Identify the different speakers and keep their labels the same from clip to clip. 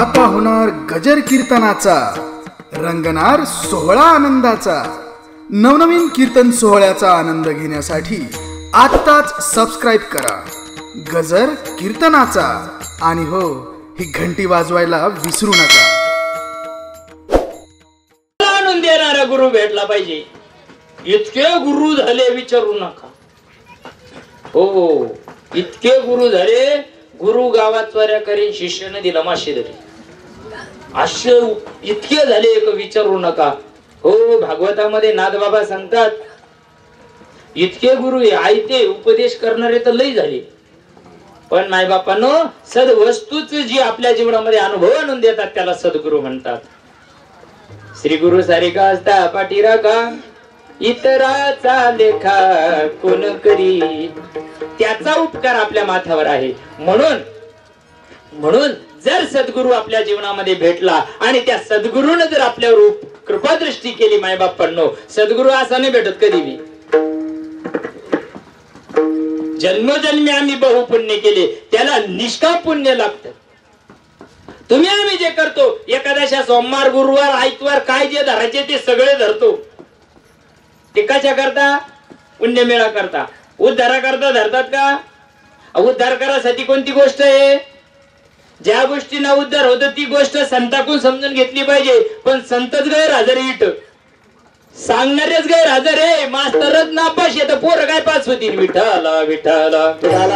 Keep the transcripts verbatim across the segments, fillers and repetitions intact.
Speaker 1: आता होणार गजर कीर्तनाचा, रंगणार सोहळा आनंदाचा। नवनवीन कीर्तन सोहळ्याचा आनंद घेण्यासाठी आत्ताच सबस्क्राइब करा गजर कीर्तनाचा, आणि हो, ही घंटी वाजवायला विसरू नका।
Speaker 2: आणून देणारा गुरु भेटला पाहिजे। इतके गुरु झाले विचारू नका। हो, इतके गुरु झाले, गुरु गावात चोऱ्या करीन, शिष्याने दिला माशे तरी असे इतके झाले एक विचारू नका। हो, भागवतामध्ये नाथबाबा सांगतात, इतके गुरु आयते उपदेश करणारे तर लई झाले, पण मायबापांनो सद्वस्तूच जी आपल्या जीवनामध्ये अनुभव आणून देतात त्याला सद्गुरु म्हणतात। श्री गुरु सारिका असता पाठीरा का इतराचा लेखा कोण करी, त्याचा उपकार आपल्या माथ्यावर आहे। म्हणून म्हणून जर सद्गुरु आपल्या जीवनामध्ये भेटला आणि त्या सद्गुरूने जर आपल्यावर कृपा दृष्टी केली, मायबापांनो सद्गुरु असा नाही भेटत कधी बी। जन्मोजन्मी आम्ही बहुपुण्य केले त्याला निष्काम पुण्य लागतं। तुम्ही आम्ही जे करतो, एकादशा सोमवार गुरुवार आयतवार काय जे धरायचे ते सगळे धरतो, ते कशा करता? पुण्य मेळा करता, उद्धारा करता धरतात का? उद्धार करासाठी कोणती गोष्ट आहे? ज्या गोष्टींना उद्धार होतो ती गोष्ट संताकून समजून घेतली पाहिजे। पण संतच गैरहजर इट सांगणारेच गैरहजर आहे, मास्तरच नापास येतं, पोरं काय पास होतील? विठाला विठाला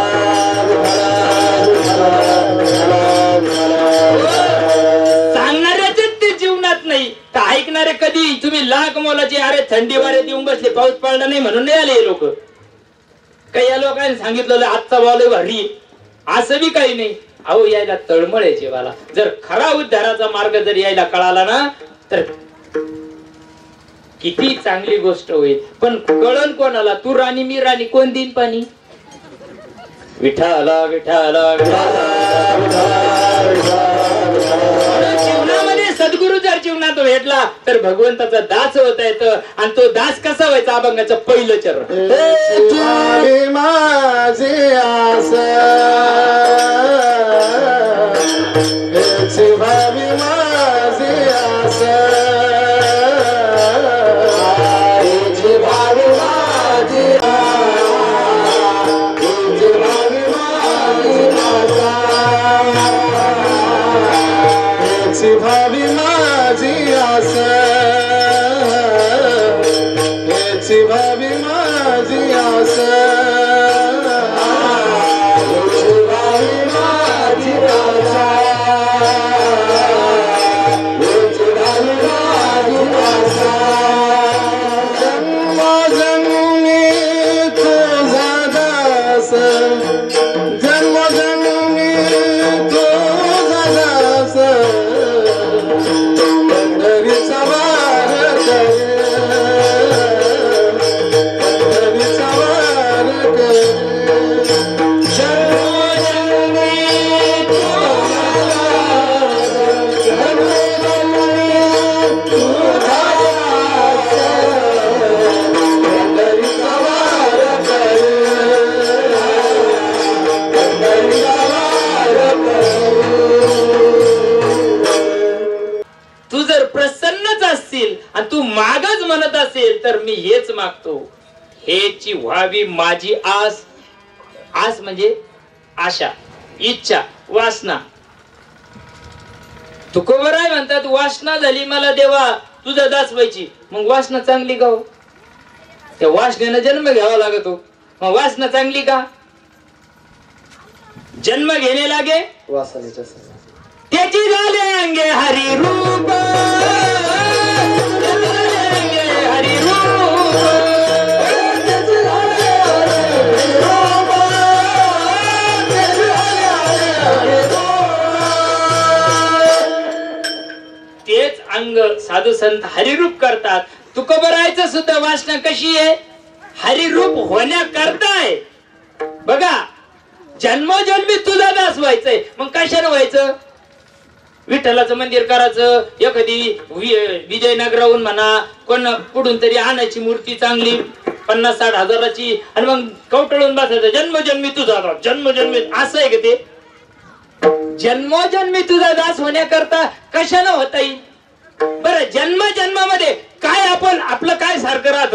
Speaker 2: सांगणाऱ्याच ते जीवनात नाही तर ऐकणारे कधी? तुम्ही लाख मोलाचे, अरे थंडी वाऱ्यात येऊन बसले, पाऊस पडला नाही म्हणून नाही आले लोक। काही या लोकांनी सांगितलं आजचा वाल भारी, असं बी काही नाही। अहो, यायला तळमळ आहे जीवाला। जर खरा उद्धाराचा मार्ग जर यायला कळाला ना तर किती चांगली गोष्ट होईल। पण कळण कोणाला? तू राणी मी राणी, कोण दिन पाणी? विठाला विठाला जीवनामध्ये सद्गुरु जर जीवनात भेटला तर भगवंताचा दास होता येतं। आणि तो दास कसा व्हायचा? अभंगाचं पहिलं चरण,
Speaker 3: माझे आस भावी माझे आस, भावी माझे भावी माझी भावी माझी आस, भावी माझी आस, भावी माझी आस,
Speaker 2: मागच म्हणत असेल तर मी हेच मागतो, हेची व्हावी माझी आस। आस म्हणजे आशा, इच्छा, वासना। तुकोबराय म्हणतात, वासना झाली मला देवा तुझा दास व्हायची। मग वासना चांगली का हो? त्या वासनेनं जन्म घ्यावा लागतो, मग वासना चांगली का? जन्म घेणे लागे वासनेच्या त्याची झाले अंगे हरी रूप, हरी रूप, तेच अंग साधू संत हरिरूप करतात। तुकोबरायचं सुद्धा वासना कशी आहे? हरिरूप होण्याकरता आहे। बघा, जन्मोजन्मी तुझा दास व्हायचंय, मग कशाने व्हायचं? विठ्ठलाचं मंदिर करायचं, एखादी विजयनगराहून म्हणा कोण कुठून तरी आणायची मूर्ती चांगली पन्नास साठ हजाराची, आणि मग कवटळून बसायचं जन्मजन्मी तुझा, जन्मजन्मी। असं आहे का ते? जन्मोजन्मी तुझा दास होण्याकरता कशानं होता येईल बरं? जन्म जन्मामध्ये काय आपण आपलं काय सारखं राहत?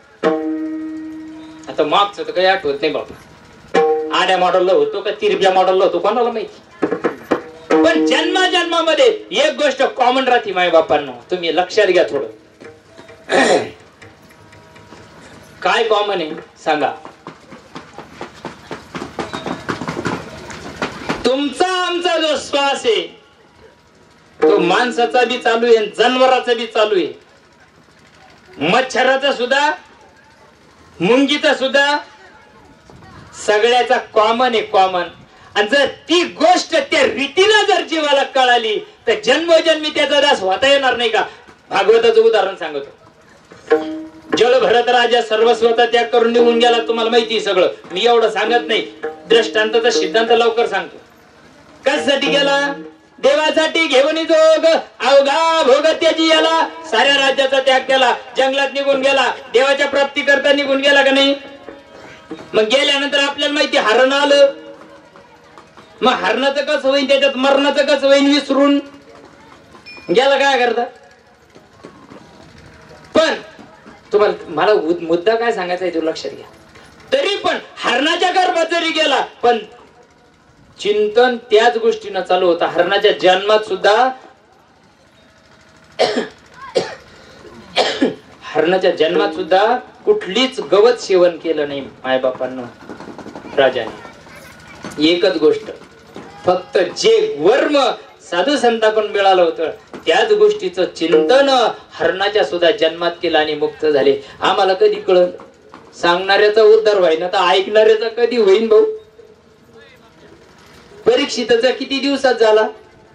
Speaker 2: आता मागचं तर काही आठवत नाही बाबा. आड्या मॉडेलला होतो का तिरप्या मॉडेलला होतो कोणाला माहिती. पण जन्मा जन्मामध्ये एक गोष्ट कॉमन राहते माय बापांनो, तुम्ही लक्षात घ्या थोडं. काय कॉमन आहे सांगा? तुमचा आमचा जो श्वास आहे तो माणसाचा बी चालू आहे, जनावराचा बी चालू आहे, मच्छराचा सुद्धा, मुंगीचा सुद्धा, सगळ्याचा कॉमन आहे कॉमन. आणि जर ती गोष्ट त्या रीतीनं जर जीवाला कळाली तर जन्मोजन्मी त्याचा दास होता येणार नाही का? भागवताचं उदाहरण सांगतो. जळ भरत राजा सर्वस्वता त्याग करून निघून गेला, तुम्हाला माहिती सगळं, मी एवढं सांगत नाही. दृष्टांताचा सिद्धांत लवकर सांगतो. कशासाठी गेला? देवासाठी घेऊन जोग अवघा भोग त्याची याला. साऱ्या राज्याचा त्याग केला, जंगलात निघून गेला, देवाच्या प्राप्ती करता निघून गेला का नाही? मग गेल्यानंतर आपल्याला माहिती हरण आलं. मग हरणाचं कसं होईल, त्याच्यात मरणाचं कसं होईल, विसरून गेला काय करता? पण तुम्हाला मला मुद्दा काय सांगायचा आहे तो लक्षात घ्या. तरी पण हरणाच्या गर्भात जरी गेला पण चिंतन त्याच गोष्टीनं चालू होता. हरणाच्या जन्मात सुद्धा हरणाच्या जन्मात सुद्धा कुठलीच गवत सेवन केलं नाही मायबापांना राजाने. एकच गोष्ट, फक्त जे वर्म साधू संतांकडून मिळालं होतं त्याच गोष्टीचं चिंतन हरणाच्या सुद्धा जन्मात केलं आणि मुक्त झाले. आम्हाला कधी कळलं? सांगणाऱ्याचा उद्धार व्हायना तर ऐकणाऱ्याचा कधी होईन भाऊ? परीक्षितचा किती दिवसात झाला?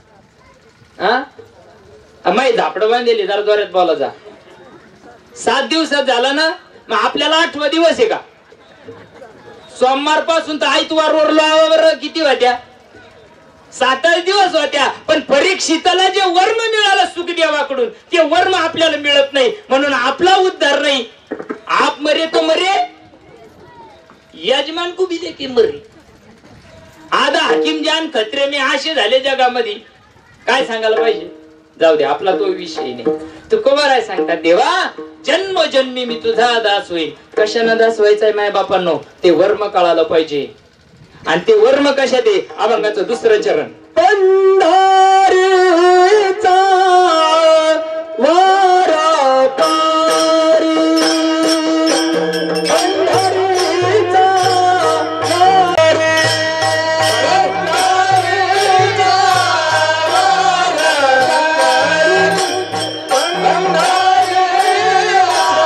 Speaker 2: हा माही झापड बांधलेली, जरा जोरात बोला जा. सात दिवसात झाला ना. मग आपल्याला आठवा दिवस आहे का? सोमवार पासून तर आयतवार वर किती होत्या? सातच दिवस होत्या. पण परीक्षिताला जे वर्म मिळालं सुखदेवाकडून ते वर्म आपल्याला मिळत नाही, म्हणून आपला उद्धार नाही. आप मरे तो मरे, यजमान को भी लेके मरे. आधा हकीम जान खत्रे में आशे झाले जगामध्ये. काय सांगायला पाहिजे? जाऊ दे, आपला तो विषय नाही. तुकोबा राय सांगतात, देवा जन्मोजन्मी मी तुझा दास होईल. कशानं दास व्हायचाय माय बापांनो? ते वर्म कळालं पाहिजे. आणि ते वर्म कशात आहे? अभंगाचं दुसरं चरण. पंढरीचा वारा पारी, पंढरीचा वारी, पंढरीचा वारा पारी, पंढरीचा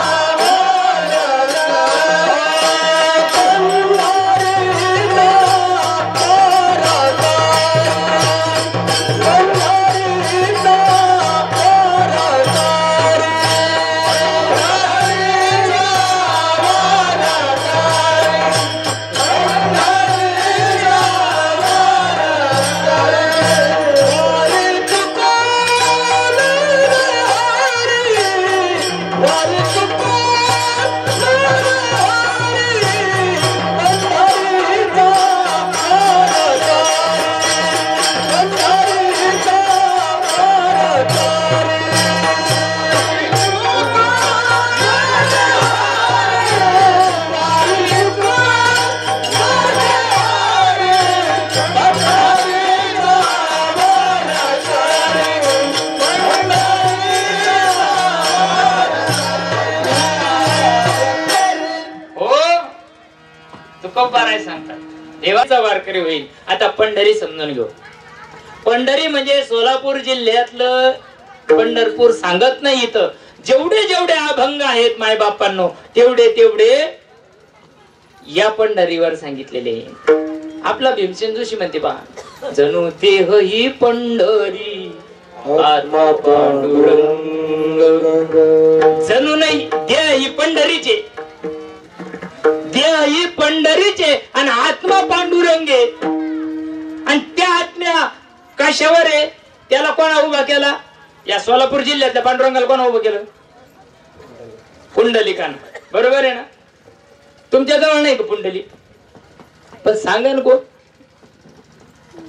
Speaker 2: देवाचा वारकरी होईल. आता पंढरी समजून घेऊ. पंढरी म्हणजे सोलापूर जिल्ह्यातलं पंढरपूर सांगत नाही. इथं जेवढे जेवढे अभंग आहेत माय बापांनो तेवढे तेवढे या पंढरीवर सांगितलेले. आपला भीमसेन जोशी म्हणते पहा, जणू देह ही पंढरी आत्मा पांडुरंग. जणू नाही, देह ही पंढरीचे, देह ही पंढरीचे आणि आत्मा पांडुरंगे. आणि त्या आत्म्या कशावर आहे? त्याला कोणा उभा केला? या सोलापूर जिल्ह्यातल्या पांडुरंगाला कोणा उभं केलं? पुंडलिकानं. बरोबर आहे ना? तुमच्या जवळ नाही का पुंडलिक? पण सांगा ना कोण?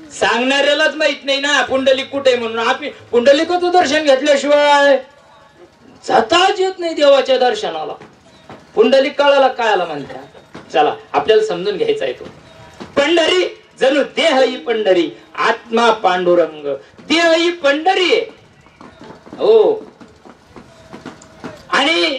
Speaker 2: सांगणाऱ्यालाच माहित नाही ना पुंडलिक कुठे म्हणून. आपण पुंडलिकाचं दर्शन घेतल्याशिवाय जाताच येत नाही देवाच्या दर्शनाला. पुंडलिक कळाला काय आला म्हणतात. चला आपल्याला समजून घ्यायचा आहे तो. पंढरी जणू देह ही पंढरी, आत्मा पांडुरंग. देह ही पंढरी आहे हो. आणि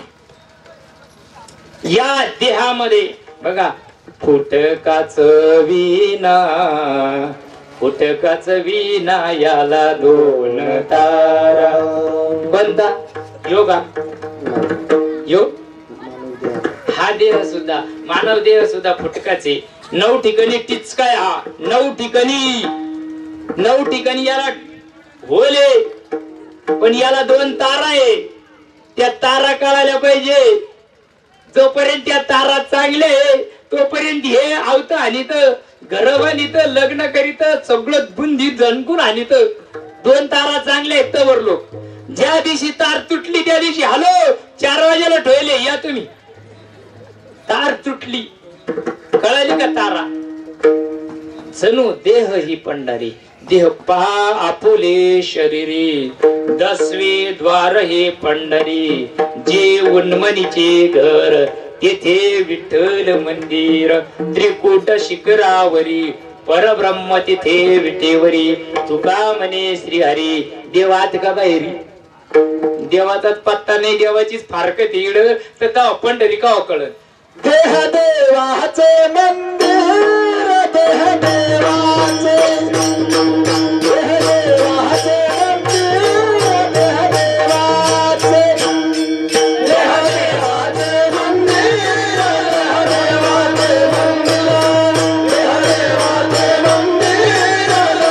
Speaker 2: या देहामध्ये बघा फुटकाच विना, फुटकाच विना याला दोन तारा. कोणता योगा योग. हा देह सुद्धा मानव देह सुद्धा फुटकाचे. नऊ ठिकाणी टिचकाय हा. नऊ ठिकाणी नऊ ठिकाणी याला होले, पण याला दोन तारा आहे. त्या तारा कळायला पाहिजे. जोपर्यंत त्या तारा चांगले तोपर्यंत हे आवत आणित घर बांधित लग्न करीत सगळं बुंदी जणकून आणित. दोन तारा चांगले आहेत तर लोक. ज्या दिवशी तार तुटली त्या दिवशी हॅलो चार वाजेला ठेवले या तुम्ही. तार तुटली कळाली का तारा. जणू देह ही पंढरी. देह पहा आपुले शरीरी, दसवे द्वार हे पंढरी. जे उन्मनीचे घर तेथे विठ्ठल मंदिर. त्रिकूट शिखरावरी परब्रह्म तिथे विटेवरी. तुका म्हणे श्रीहरी देवात का बाहेरी. देवाचाच पत्ता नाही. देवाचीच फारकत इड तर पंढरी का कळत.
Speaker 3: देह देवाचे मंदिर, देह देवाचे, देह देवाचे मंदिर, देह देवाचे, देह देवाचे मंदिर, देह देवाचे मंदिर, देह देवाचे मंदिर,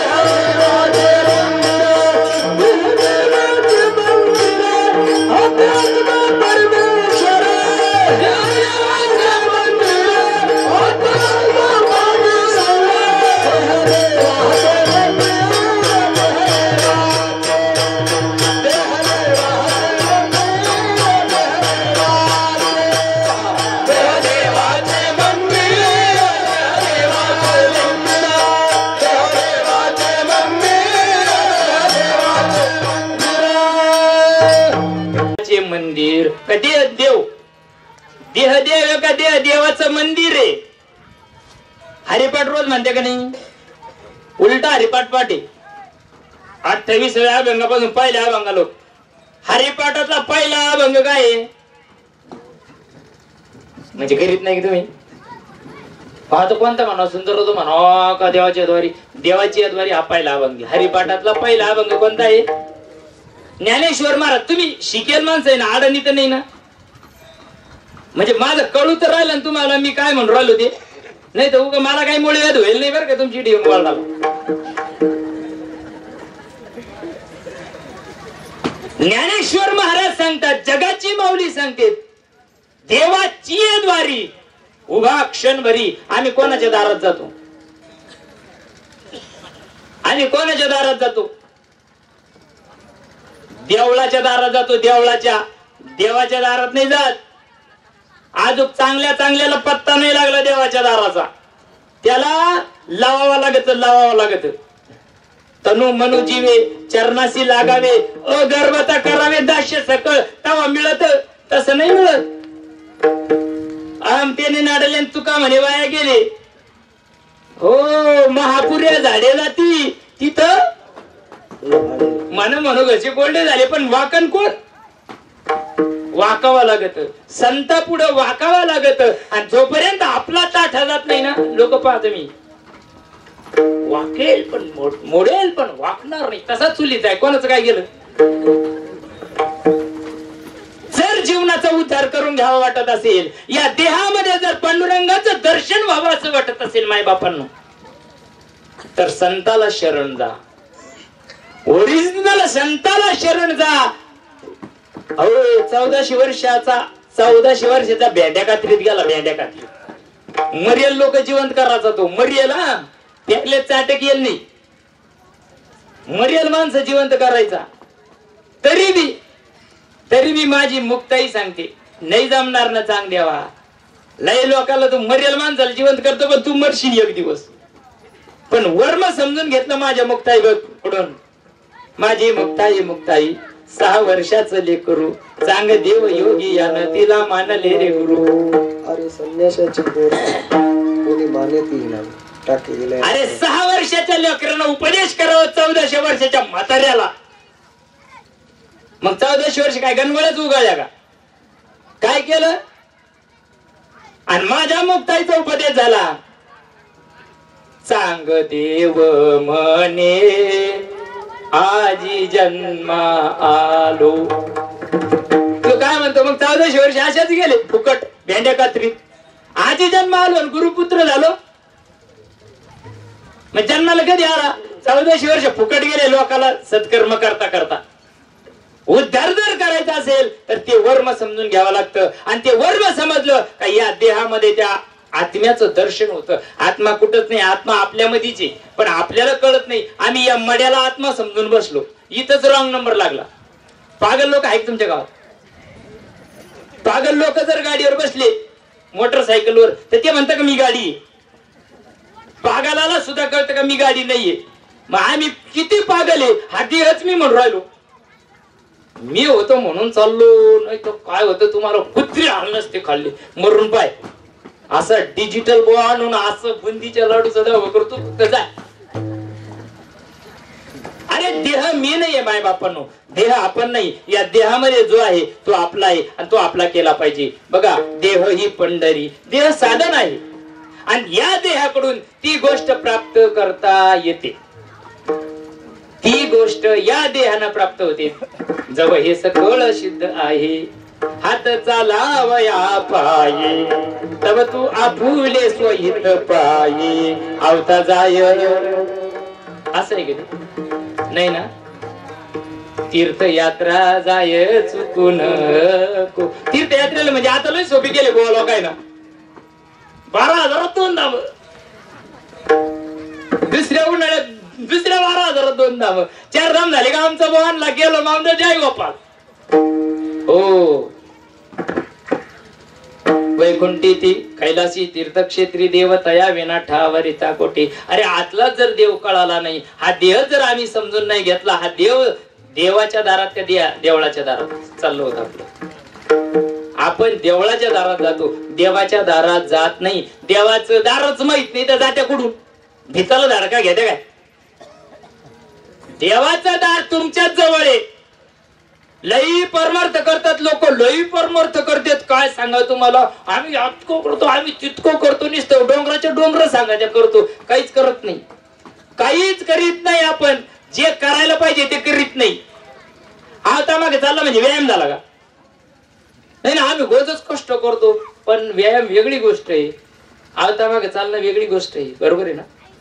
Speaker 3: देह देवाचे मंदिर, अध्यात्म परमेश्वर.
Speaker 2: मंदिर कधी देव देह देव का देह देवाचं मंदिर आहे. हरिपाठ रोज म्हणते का नाही. उलटा हरिपाठ पाठी अठ्ठावीसाव्या अभंगापासून पहिल्या अभंगा लोक. हरिपाठाचा पहिला अभंग काय आहे म्हणजे करीत नाही की तुम्ही. पाहतो कोणता म्हणा सुंदर होतो म्हणा का देवाच्या द्वारी. देवाची द्वारी हा पहिला अभंग. हरिपाठातला पहिला अभंग कोणता आहे. ज्ञानेश्वर महाराज. तुम्ही शिकेल माणसं आहे ना आडणी तर नाही ना. म्हणजे माझं कळू तर राहिलं ना तुम्हाला मी काय म्हणून राहिलो ते. नाही तर उगा मला काही मुळे याद होईल नाही बरं का तुमची डीएम वाढला. ज्ञानेश्वर महाराज सांगतात जगाची माऊली सांगते देवाची द्वारी उभा क्षणभरी. आम्ही कोणाच्या दारात जातो. आम्ही कोणाच्या दारात जातो. देवळाच्या दारात जातो. देवळाच्या देवाच्या दारात नाही जात. आजूक चांगल्या चांगल्याला पत्ता नाही लागला देवाच्या दाराचा. त्याला लावावा लागत लावावा लागत. तनु मनु जीवे चरणाशी लागावे अगर्भता करावे दास्य सकळ तवा मिळत. तसं नाही मिळत. आम त्याने नाडले तुका म्हणे वाया गेले. हो महापुऱ्या झाडेला ती तिथं मन मनोगचे कोरडे झाले. पण वाकण कोण वाकावा लागत. संता पुढं वाकावा लागत. आणि जोपर्यंत आपला ताठा जात नाही ना लोक पाहतो मी वाकेल पण मोडेल पण वाकणार नाही. तसा चुलीच आहे. कोणाचं काय गेलं. जर जीवनाचा उद्धार करून घ्यावा वाटत असेल या देहामध्ये जर पांडुरंगाचं दर्शन व्हावं असं वाटत असेल माय बापांना तर संताला शरण जा. ओरिजिनल संताला शरण जा. अहो चौदाशे वर्षाचा चौदाशे वर्षाचा भेंड्या कात्रीत गेला. भेंड्या कात्रीत मरियल लोक जिवंत करायचा तो. मरियल हा त्याले चाटक येईल नाही. मरियल माणसं जिवंत करायचा. तरी बी तरी बी माझी मुक्ताई सांगते नाही जमणार ना चांग देवा. लय लोकाला तू मरियल माणसाला जिवंत करतो पण तू मरशील एक दिवस. पण वर्म समजून घेतलं माझ्या मुक्ताई कडून. माझी मुक्ताई मुक्ताई सहा वर्षाचं लेकरू चांग देव योगी यानं तिला मानले रे गुरु.
Speaker 3: अरे संन्यासाची पोर कोणी मानती नाही टाकी दिलाय.
Speaker 2: अरे सहा वर्षाच्या लेकरांना उपदेश करावं चौदाशे वर्षाच्या म्हाताऱ्याला. मग चौदाशे वर्ष काय गणगोळ्याच उगाळल्या का? काय केलं? आणि माझ्या मुक्ताईचा उपदेश झाला. चांग देव म्हणे आजी जन्मा आलो. तो काय म्हणतो मग चौदाशे वर्ष अशाच गेले फुकट भेंड्या कात्रीत. आजी जन्म आलो आणि गुरुपुत्र झालो. मग जन्माला कधी आला? चौदाशे वर्ष फुकट गेले लोकाला सत्कर्म करता करता. उद्धार जर करायचा असेल तर ते वर्म समजून घ्यावं लागतं. आणि ते वर्म समजलं का या देहामध्ये त्या आत्म्याचं दर्शन होतं. आत्मा कुठंच नाही, आत्मा आपल्यामध्येच आहे, पण आपल्याला कळत नाही. आम्ही या मड्याला आत्मा समजून बसलो. इथंच रॉंग नंबर लागला. पागल लोक आहेत तुमच्या गावात. पागल लोक जर गाडीवर बसले मोटरसायकलवर तर ते म्हणतात का मी गाडी आहे. पागलाला सुद्धा कळतं का मी गाडी नाहीये. मग आम्ही किती पागल आहे हा देहच मी म्हणून राहिलो. मी होतो म्हणून चाललो, नाही तर काय होतं तुम्हाला कुत्री हाल नसते खाल्ले मरून पाय. असं डिजिटल बो आणून असं बुंदीच्या लाडूचा दावा करतो जाय. अरे देह मी नाहीये माय बापांनो, देह आपण नाही. या देहामध्ये जो आहे तो आपला आहे आणि तो आपला केला पाहिजे. बघा देह ही पंढरी, देह साधन आहे आणि या देहाकडून ती गोष्ट प्राप्त करता येते. ती गोष्ट या देहानं प्राप्त होते. जव हे सकळ सिद्ध आहे हात चालावया पाये तव तू आपुले स्वहित पाये आवता जाय. असं आहे का? नाही ना. तीर्थयात्रा जाय चुकून. तीर्थयात्रेला म्हणजे आता लय सोपी केले गोवा लोकांना. बारा हजारात दोन धाम. दुसऱ्या उन्हाळ्यात दुसऱ्या बारा हजारात दोन धाम. चार धाम झाले का आमचा भवानला गेलो मामदा जय गोपाल. हो वैकुंठी ती कैलासी तीर्थक्षेत्री देवतया विना ठावरिता कोटी. अरे आतला जर देव कळाला नाही, हा देह जर आम्ही समजून नाही घेतला, हा देव देवाच्या दारात का देवळाच्या दारात चाललो होता आपलं. आपण देवळाच्या दारात जातो, देवाच्या दारात जात नाही. देवाचं दारच माहित नाही तर जात्या कुठून? भिताला धडका घेते काय? देवाचं दार तुमच्याच जवळ आहे. लई परमार्थ करतात लोक, लई परमार्थ करतात. काय सांगा तुम्हाला, आम्ही इतकं करतो, आम्ही तितकं करतो. नुसतं डोंगराच्या डोंगर सांगायच्या करतो, काहीच करत नाही. काहीच करीत नाही. आपण जे करायला पाहिजे ते करीत नाही. आता मागे चालला म्हणजे व्यायाम झाला का? नाही ना. आम्ही रोजच कष्ट करतो पण व्यायाम वेगळी गोष्ट आहे, आता मागे चालणं वेगळी गोष्ट आहे. बरोबर आहे ना?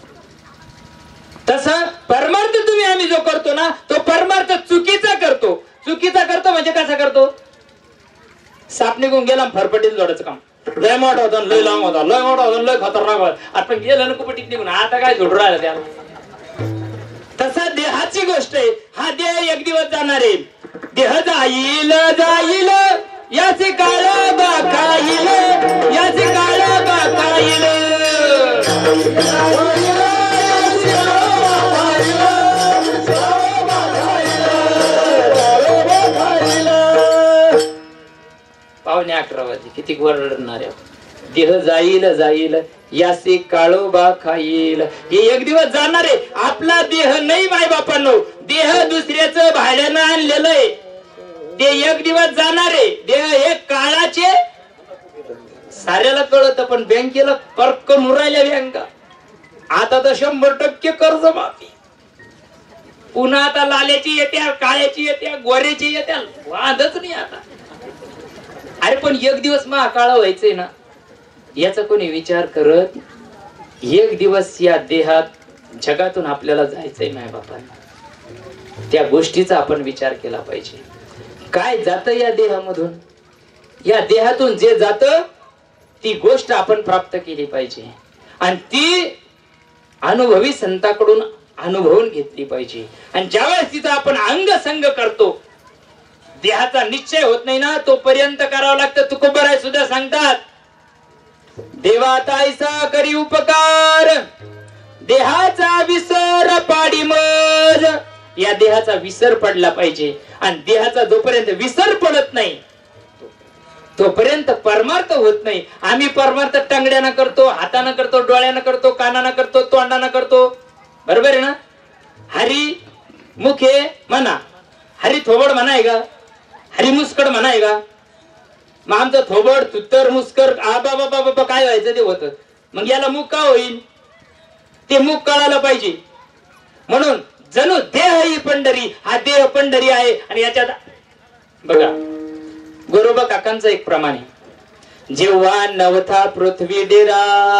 Speaker 2: तसं परमार्थ तुम्ही आम्ही जो करतो ना तो परमार्थ चुकीचा करतो. चुकीचा करतो म्हणजे कसा करतो? साप निघून गेला फरफटीत जोडायचं काम. लय मोठा होता, लय लांब होता, लय मोठा होता, लय खतरनाक होता. आपण गेलं ना कुपटीत निघून आता काय जोडू राहिला त्याला. तसा देहाची गोष्ट आहे. हा देह एक दिवस जाणार आहे. देह जाईल जाईल याचे काळ बाकाईल, याचे काळ बाकाईल. पावणे अकरा वाजले, किती वरडणार आहे. देह जाईल जाईल याचे काळोबा खाईल. हे एक दिवस जाणार आहे. आपला देह नाही माय बापांनो, देह दुसऱ्याचं भाड्यानं आणलेलं आहे. ते एक दिवस जाणार आहे. देह हे काळाचे साऱ्याला कळत, पण बँकेला कर्क मुरायला बँका. आता तर शंभर टक्के कर्ज माफी. पुन्हा आता लाल्याची येत्या, काळ्याची येत्या, गोऱ्याची येत्या, वादच नाही आता. अरे पण एक दिवस महाकाळ व्हायचंय ना, याचा कोणी विचार करत? एक दिवस या देहात जगातून आपल्याला जायचंय माय बापांना, त्या गोष्टीचा आपण विचार केला पाहिजे. काय जातं या देहामधून? या देहातून जे जातं ती गोष्ट आपण प्राप्त केली पाहिजे आणि ती अनुभवी संतांकडून अनुभवून घेतली पाहिजे. आणि ज्यावेळेस तिचा आपण अंग संग करतो, देहाचा निश्चय होत नाही ना तोपर्यंत करावं लागतं. तुकोबराय सुद्धा सांगतात, देवा ताईसा करी उपकार देहाचा विसर पाडी मज, या देहाचा विसर पडला पाहिजे. आणि देहाचा जोपर्यंत विसर पडत नाही तोपर्यंत परमार्थ होत नाही. आम्ही परमार्थ टांगड्यानं करतो, हातानं करतो, डोळ्यानं करतो, कानानं करतो, तोंडानं करतो. बरोबर आहे ना? हरी मुखे म्हणा, हरी थोबड म्हणाय का, हरी मुस्कड म्हणाय का? मग आमचं थोबड तुत्तर मुस्कर आबा बाबा बाबा काय व्हायचं ते होतं. मग याला मुख का होईल? ते मुख कळायला पाहिजे. म्हणून जणू देह ही पंढरी, हा देह पंढरी आहे. आणि याच्यात बघा गोरोबा काकांचं एक प्रमाण आहे. जेव्हा नवथा पृथ्वी डेरा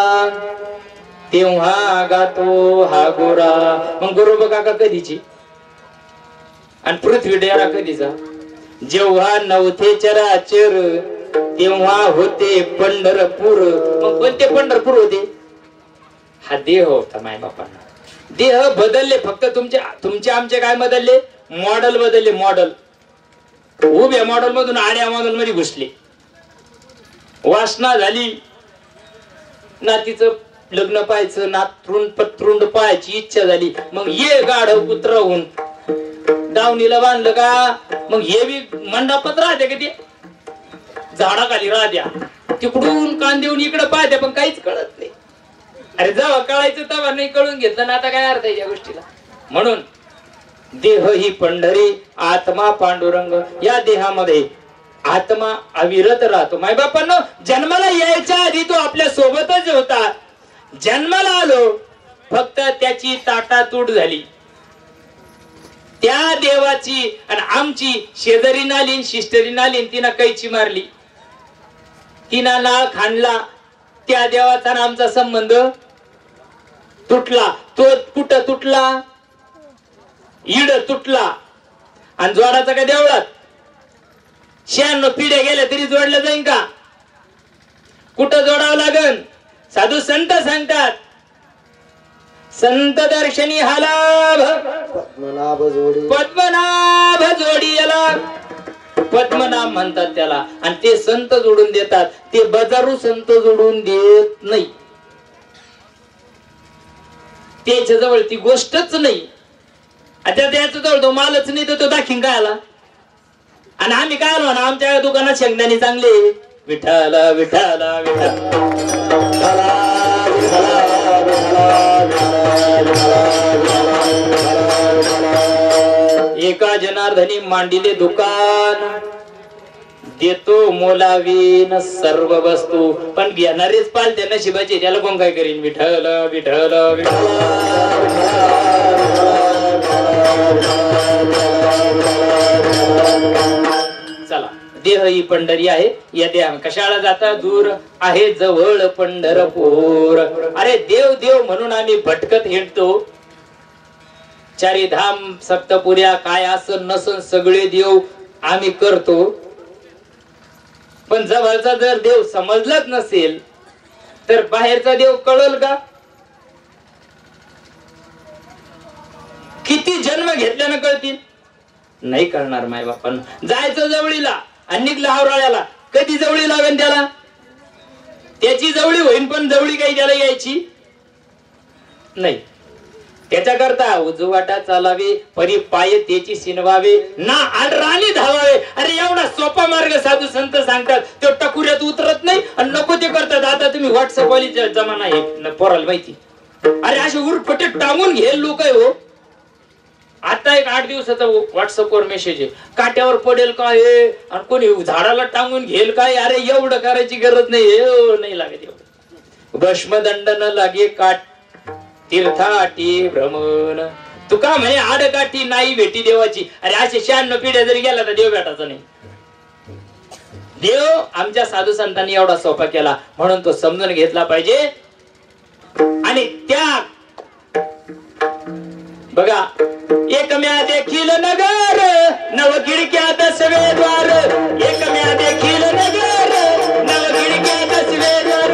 Speaker 2: तेव्हा गातो हा गोरा. मग गोरोबा काका कधीची आणि पृथ्वी डेरा कधीचा? जेव्हा नवथे चराचर तेव्हा होते पंढरपूर. मग कोणते पंढरपूर होते? हा देह होता माय बापांना. देह बदलले, फक्त तुमचे तुमचे आमचे काय बदलले? मॉडेल बदलले. मॉडेल उभ्या मॉडेल मधून आड्या मॉडेल मध्ये घुसले. वासना झाली, नातीचं लग्न पाहायचं, नातरुंड पत्रुंड पाहायची इच्छा झाली. मग ये गाढव कुत्रहून दावणीला बांधलं का? मग हे बी मंडपात राहते का? ते झाडाखाली राहत्या, तिकडून कान देऊन इकडे पाहत्या, पण काहीच कळत नाही. अरे जेव्हा कळायचं तेव्हा नाही कळून घेतलं ना, आता काय अर्थ आहे या गोष्टीला? म्हणून देह ही पंढरी, आत्मा पांडुरंग. या देहामध्ये आत्मा अविरत राहतो. मायबापांनो, जन्माला यायच्या आधी तो आपल्या सोबतच होता. जन्माला आलो फक्त त्याची ताटातूट झाली. त्या देवाची आणि आमची शेजारी नालीन शिस्टरी नालीन तिनं कैची मारली, तिनं नाळ खाणला. त्या देवाचा आणि आमचा संबंध तुटला. तो कुठं तुटला? इड तुटला. आणि जोडाचा का देवळात? शहाण्णव पिढ्या गेल्या तरी जोडलं जाईन का? कुठं जोडावं लागन? साधू संत सांगतात, संत दर्शनी हा लाभ
Speaker 3: पद्मनाभ जोडी.
Speaker 2: पद्मनाभ जोडी याला पद्मनाभ म्हणतात त्याला. आणि ते संत जोडून देतात, ते बजारू संत जोडून देत नाही. त्याच्या जवळ ती गोष्टच नाही. आता त्याच्या जवळ तो मालच नाही, तर तो दाखीन काय आला? आणि आम्ही काय आलो ना, आमच्या दुकानात शेंगदाणे चांगले. विठाला विठाला विठाला एका जनार्दनी मांडिले दुकान, देतो मोलावीन सर्व वस्तू. पण घेणारेच पालते नशिबाचे, त्याला कोण काय करीन? विठ्ठल विठ्ठल चला, देह ही पंढरी आहे. या देहा कशाला जाता? दूर आहे जवळ पंढरपूर. अरे देव देव म्हणून आम्ही भटकत हिंडतो. चारी धाम सप्तपुऱ्या काय असं नसन सगळे देव आम्ही करतो. पण जवळचा जर देव समजलाच नसेल तर बाहेरचा देव कळल का? किती जन्म घेतल्यानं कळतील? नाही कळणार माय बापांना. जायचं जवळीला आणि निघलं हावराळ्याला, कधी जवळी लागेल त्याला? त्याची जवळी होईल, पण जवळी काही त्याला यायची नाही. त्याच्या करता उजवाटा चालावे, परी पाय त्याची सिनवावे, ना आडराणी धावावे. अरे एवढा सोपा मार्ग साधू संत सांगतात, तो टकुऱ्यात उतरत नाही आणि नको ते करतात. आता तुम्ही व्हॉट्सअप वाली जमाना आहे, पोराला माहिती. अरे असे उरफटे टांगून घेल लोक आहे हो. आता एक आठ दिवसाचा व्हॉट्सअपवर मेसेज आहे, काट्यावर पडेल काय आणि कोणी झाडाला टांगून घेल काय? अरे एवढं करायची गरज नाही, नाही लागत एवढं. भस्मदंड न लागे काट तीर्थाटी भ्रमण. तुका म्हणे आडकाठी नाही भेटी देवाची. अरे असे शहाण्णव पिढ्या जरी गेला तर देव भेटायचा नाही. देव आमच्या साधू संतांनी एवढा सोपा केला, म्हणून तो समजून घेतला पाहिजे. आणि त्या बघा, एकम्या देखील नगर नव खिडक्या दसवे द्वार. एकम्या देखील नगर नव खिडक्या दसवे द्वार.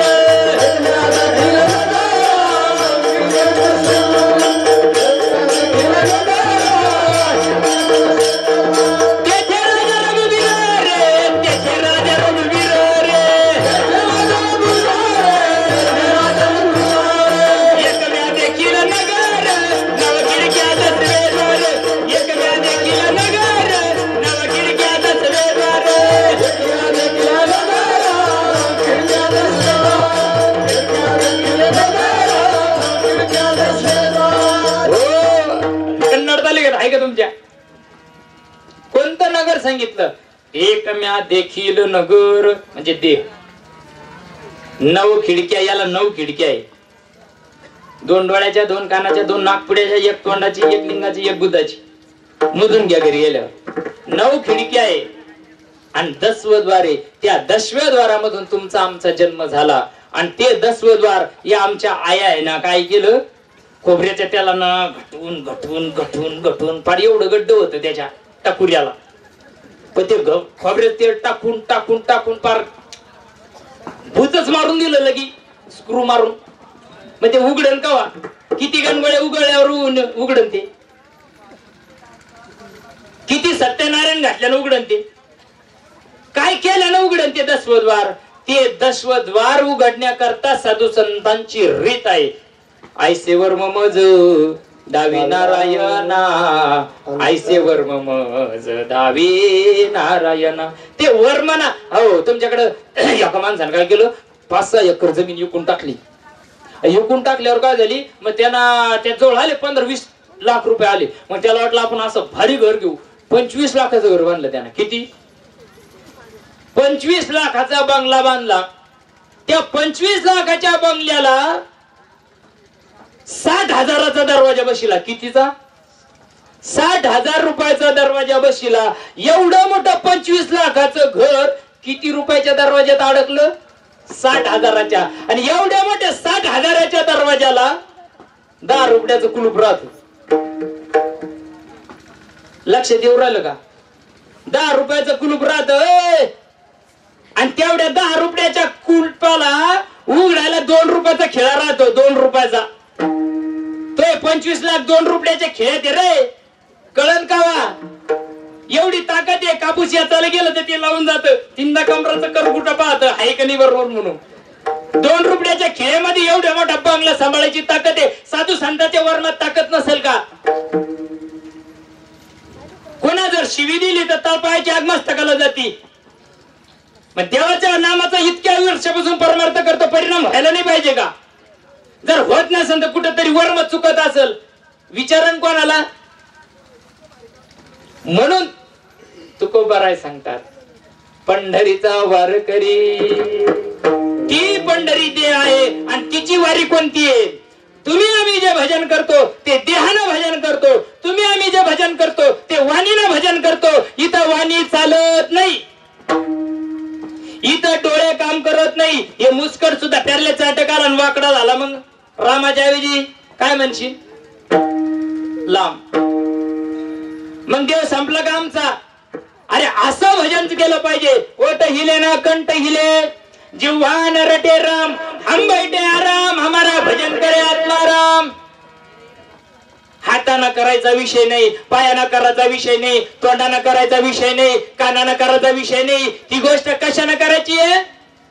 Speaker 2: एकम्या देखील सांगितलं, एक म्या देखील नगर म्हणजे देह, नऊ खिडक्या, याला नऊ खिडक्या आहे. दोन डोळ्याच्या, दोन कानाच्या, दोन नागपुड्याच्या, एक तोंडाची, एक लिंगाची, एक बुधाची. मोजून घ्या घरी गेल्यावर. नऊ खिडक्या आहे आणि दसवद्वार आहे. त्या दशव्याद्वारामधून तुमचा आमचा जन्म झाला. आणि ते दसवद्वार या आमच्या आया आहे ना, काय केलं, खोबऱ्याच्या तेलानं घटवून घटवून घटवून घटवून फार एवढं गड्ड होतं त्याच्या टाकुऱ्याला. पण ते खोबऱ्यात तेल टाकून टाकून टाकून फार भूतच मारून दिलं लगी, स्क्रू मारून. मग ते उघडन कवा, किती गणगोळ्या उघडल्यावर उघडन ते, किती सत्यनारायण घातल्यानं उघडन ते, काय केल्यानं उघडन ते दशवद्वार. ते दशवद्वार उघडण्याकरता साधू संतांची रीत आहे. आयसे वर्म मज दावी नारायणा, आयसे वर्म मज दावी नारायणा. ते वर्म ना, हो तुमच्याकडे एका माणसानं काय केलं, पाच सहा एकर जमीन विकून टाकली. विकून टाकल्यावर काय झाली, मग त्यांना त्या जवळ आले पंधरा वीस लाख रुपये आले. मग त्याला वाटलं आपण असं भारी घर घेऊ. पंचवीस लाखाचं घर बांधलं त्यानं. किती? पंचवीस लाखाचा बंगला बांधला. त्या पंचवीस लाखाच्या बंगल्याला साठ हजाराचा दरवाजा बशिला. कितीचा? साठ हजार रुपयाचा दरवाजा बशिला. एवढं मोठं पंचवीस लाखाचं घर किती रुपयाच्या दरवाज्यात अडकलं? साठ हजाराच्या. आणि एवढ्या मोठ्या साठ हजाराच्या दरवाजाला दहा रुपयाचं कुलूप राहत. लक्ष देऊ राहिलं का? दहा रुपयाचं कुलूप राहत. आणि तेवढ्या दहा रुपयाच्या कुलपाला उघडायला दोन रुपयाचा खेळा राहतो. दोन रुपयाचा तो पंचवीस लाख दोन रुपयाच्या खेळात रे. कळन कावा? एवढी ताकद आहे. कापूस याचायला गेलं तर ते लावून जात. तीनदा कमराचं करकुटा पाहत आहे का नाही बरोबर म्हणून. दोन रुपयाच्या खेळामध्ये एवढ्या मोठा बंगला सांभाळायची ताकद आहे. साधू संतांच्या वर्णात ताकद नसेल का? कोणा जर शिवी दिली तर तळपायाची आग मस्तकाला जाती. मग देवाच्या नामाचा इतक्या वर्षापासून परमार्थ करतो, परिणाम व्हायला नाही पाहिजे का? जर होत नसेल तर कुठेतरी वर्म चुकत असेल. विचारण कोणाला? म्हणून तुकोबाराय सांगतात, पंढरीचा वार करी ती पंढरी ते आहे. आणि तिची वारी कोणती आहे? तुम्ही आम्ही जे भजन करतो ते देहानं भजन करतो. तुम्ही आम्ही जे भजन करतो ते वाणीनं भजन करतो. इथं वाणी चालत नाही, इथं डोळे काम करत नाही. हे मुस्कट सुद्धा पेरले चाटकाला आणि वाकडा झाला. मग रामाच्या ऐवजी काय म्हणशील? लांब. मग देव संपला का आमचा? अरे असं भजन केलं पाहिजे. ओठ हिले ना कंठ हिले, जिव्हान रटे राम, हम बैठे आराम, हमारा भजन करे आत्माराम. हाताना करायचा विषय नाही, पायाना करायचा विषय नाही, तोंडाना करायचा विषय नाही, कानाना करायचा विषय नाही. ती गोष्ट कशाने करायची आहे?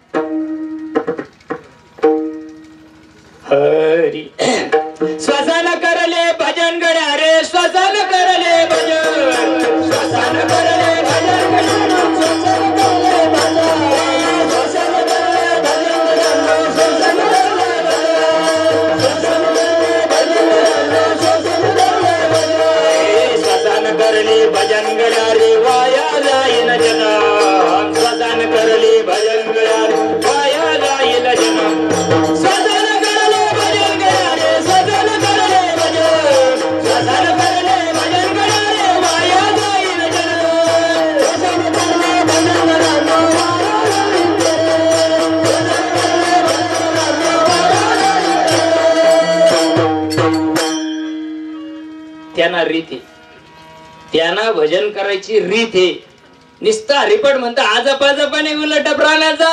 Speaker 2: हरी श्वासान करले भजन गड्या रे, श्वासान करले भजन, श्वासान करले भजन गड्या, श्वासान करले भजन, श्वासान करले भजन, श्वासान करले भजन, श्वासान करले भजन, श्वासान करले भजन, श्वासान करले भजन गड्या रे, वाया जाईन जना. श्वासान करले भजन गड्या रे, वाया जाईन जना. त्यांना रीत आहे, त्यांना भजन करायची रीत आहे. निस्ता हरिपट म्हणता आजपाजपाने उलट प्राण्याचा.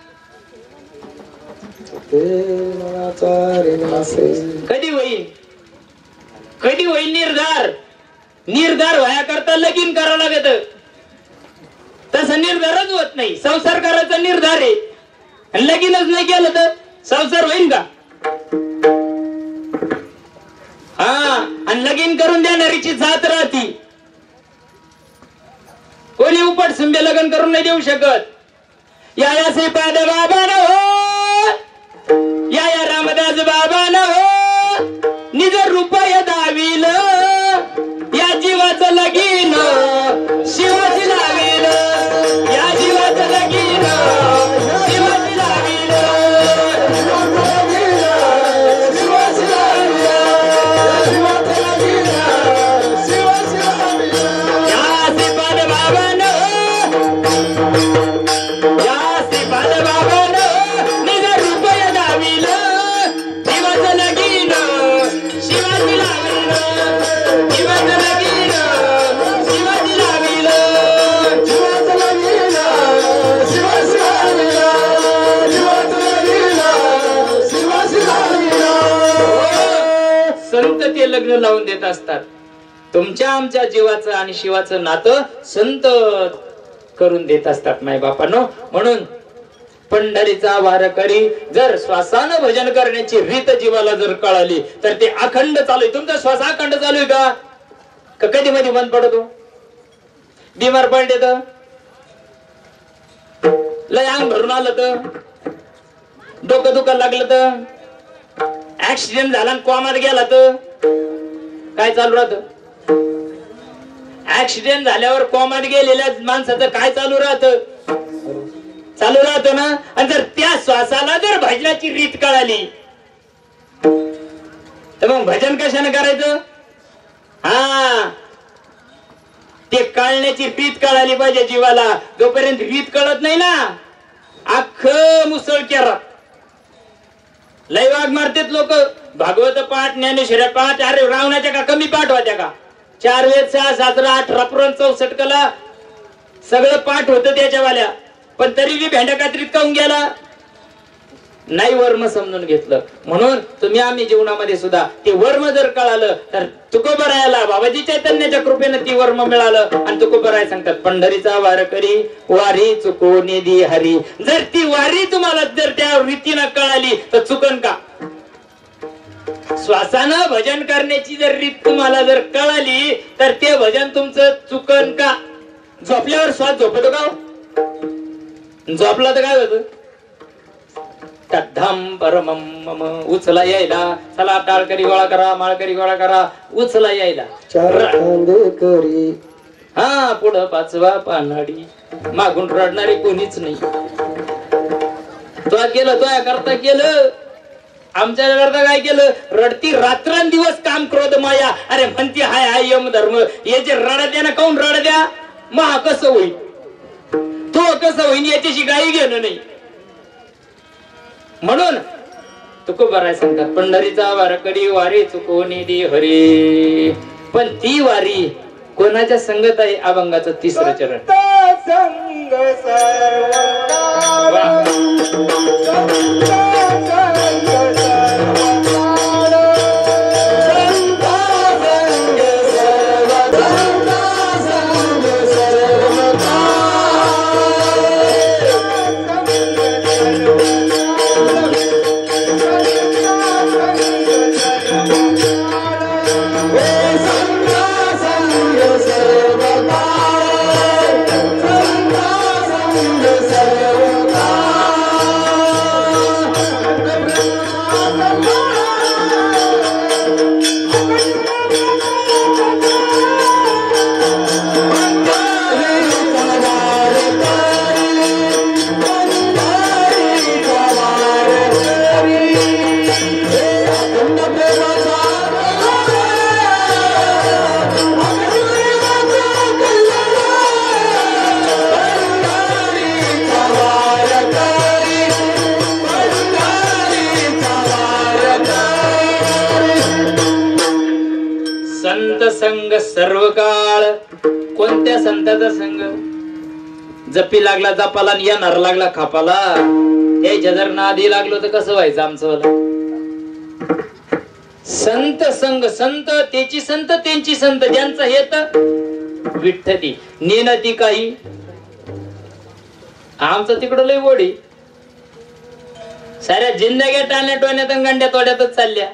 Speaker 2: कधी होईल? कधी होईल निर्धार? निर्धार व्हाया करता लगीन करावं लागत. तसा निर्धारच होत नाही. संसार करायचा निर्धार आहे, लगीनच नाही केलं तर संसार होईल का? हा, आणि लगीन करून देणारीची जात राहती. कोणी उपट सुंबे लग्न करून नाही देऊ शकत. या या श्रीपाद बाबा न हो, या या रामदास बाबा न हो, निज रुपय दाविल या जीवाचं लगीन शिवाची संत ते लग्न लावून देत असतात. तुमच्या आमच्या जीवाचं आणि शिवाचं नातं संत करून देत असतात माय बापांनो. म्हणून पंढरीचा वारकरी जर श्वासानं भजन करण्याची रीत जीवाला जर कळाली तर ते अखंड चालू आहे. तुमचा श्वास अखंड चालू आहे का? कधी मध्ये बंद पडतो? बिमार पडले तर, लय अंग भरून आलं तर, डोकं दुखायला लागलं तर, ऍक्सिडेंट झाला कोमात गेला तर काय चालू राहत? ऍक्सिडेंट झाल्यावर कोमात गेलेल्या माणसाचं काय चालू राहत? चालू राहत ना. आणि जर त्या श्वासाला जर भजनाची रीत कळाली तर मग भजन कशाने करायचं? हा, ते कळण्याची रीत कळाली पाहिजे जीवाला. जोपर्यंत रीत कळत नाही ना, अख्ख मुसळ केरा लय वाघ मारतेत लोक. भागवत पाठ, ज्ञानेश्वर पाठ, अरे रावणाच्या का कमी पाठ होत्या का? चार वेद, सहा सातरा, अठरा पुराण, चौसष्ट कला सगळं पाठ होतं त्याच्यावाल्या. पण तरी बी भेंड्या कात्रीत काऊन गेला? नाही वर्म समजून घेतलं. म्हणून तुम्ही आम्ही जीवनामध्ये सुद्धा ते वर्म जर कळालं तर तुकोबरायाला बाबाजी चैतन्याच्या कृपेनं ती वर्म मिळालं. आणि तुकोबराय सांगतात पंढरीचा वारकरी वारी चुकोने दी हरी. जर ती वारी तुम्हाला जर त्या रीतीनं कळाली तर चुकन का? श्वासानं भजन करण्याची जर रीत तुम्हाला जर कळाली तर ते भजन तुमचं चुकन का? झोपल्यावर श्वास झोपतो का? झोपला तर काय होतं? तद्धम परमम मम. उचला यायला. चला टाळकरी गोळा करा, माळकरी गोळा करा, उचला यायला.
Speaker 3: चार खांदे करी.
Speaker 2: हा, पुढं पाचवा पानाडी. मागून रडणारी कोणीच नाही. तो केलं, तो करता केलं. आमच्या करता काय केलं? रडती रात्रंदिवस काम क्रोध माया. अरे म्हणती हाय हाय यम धर्म. याचे रडद्या ना, काऊन रडद्या? महा कसं होईल, तो कसं होईल याच्याशी काही घेणं नाही. म्हणून तुकोबाराय सांगतात पंढरीचा वारकरी वारी चुकोनी दी हरी. पण ती वारी कोणाच्या संगत आहे? अभंगाचं तिसरं चरण. संग सर्व काळ. कोणत्या संताचा संग? जपी लागला जपाला, येणार लागला खापाला. याच्या जर नादी लागलो तर कसं व्हायचं आमचं? संत संग. संत त्याची संत, त्यांची संत. ज्यांचं हे तर विठ्ठती नेनती काही. आमचं तिकडं लय वडी. साऱ्या जिंदग्या टाळण्या टोण्यात गंड्या तोड्यातच चालल्या.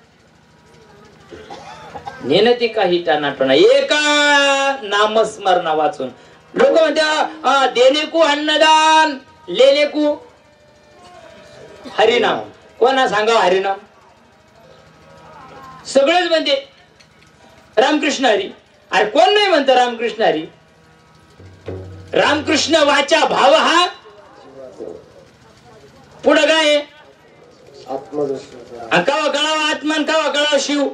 Speaker 2: नेनती काही टाणाटोना एका नामस्मरणा वाचून. लोक म्हणते देनेकू अन्नदान, लेनेकू हरिनाम. कोणा सांगा हरिनाम? सगळेच म्हणते रामकृष्ण हरी. अरे कोण नाही म्हणत रामकृष्ण हरी? रामकृष्ण वाचा भाव हा पुढं काय? कवा कळावा आत्मा, कवा कळावा शिव.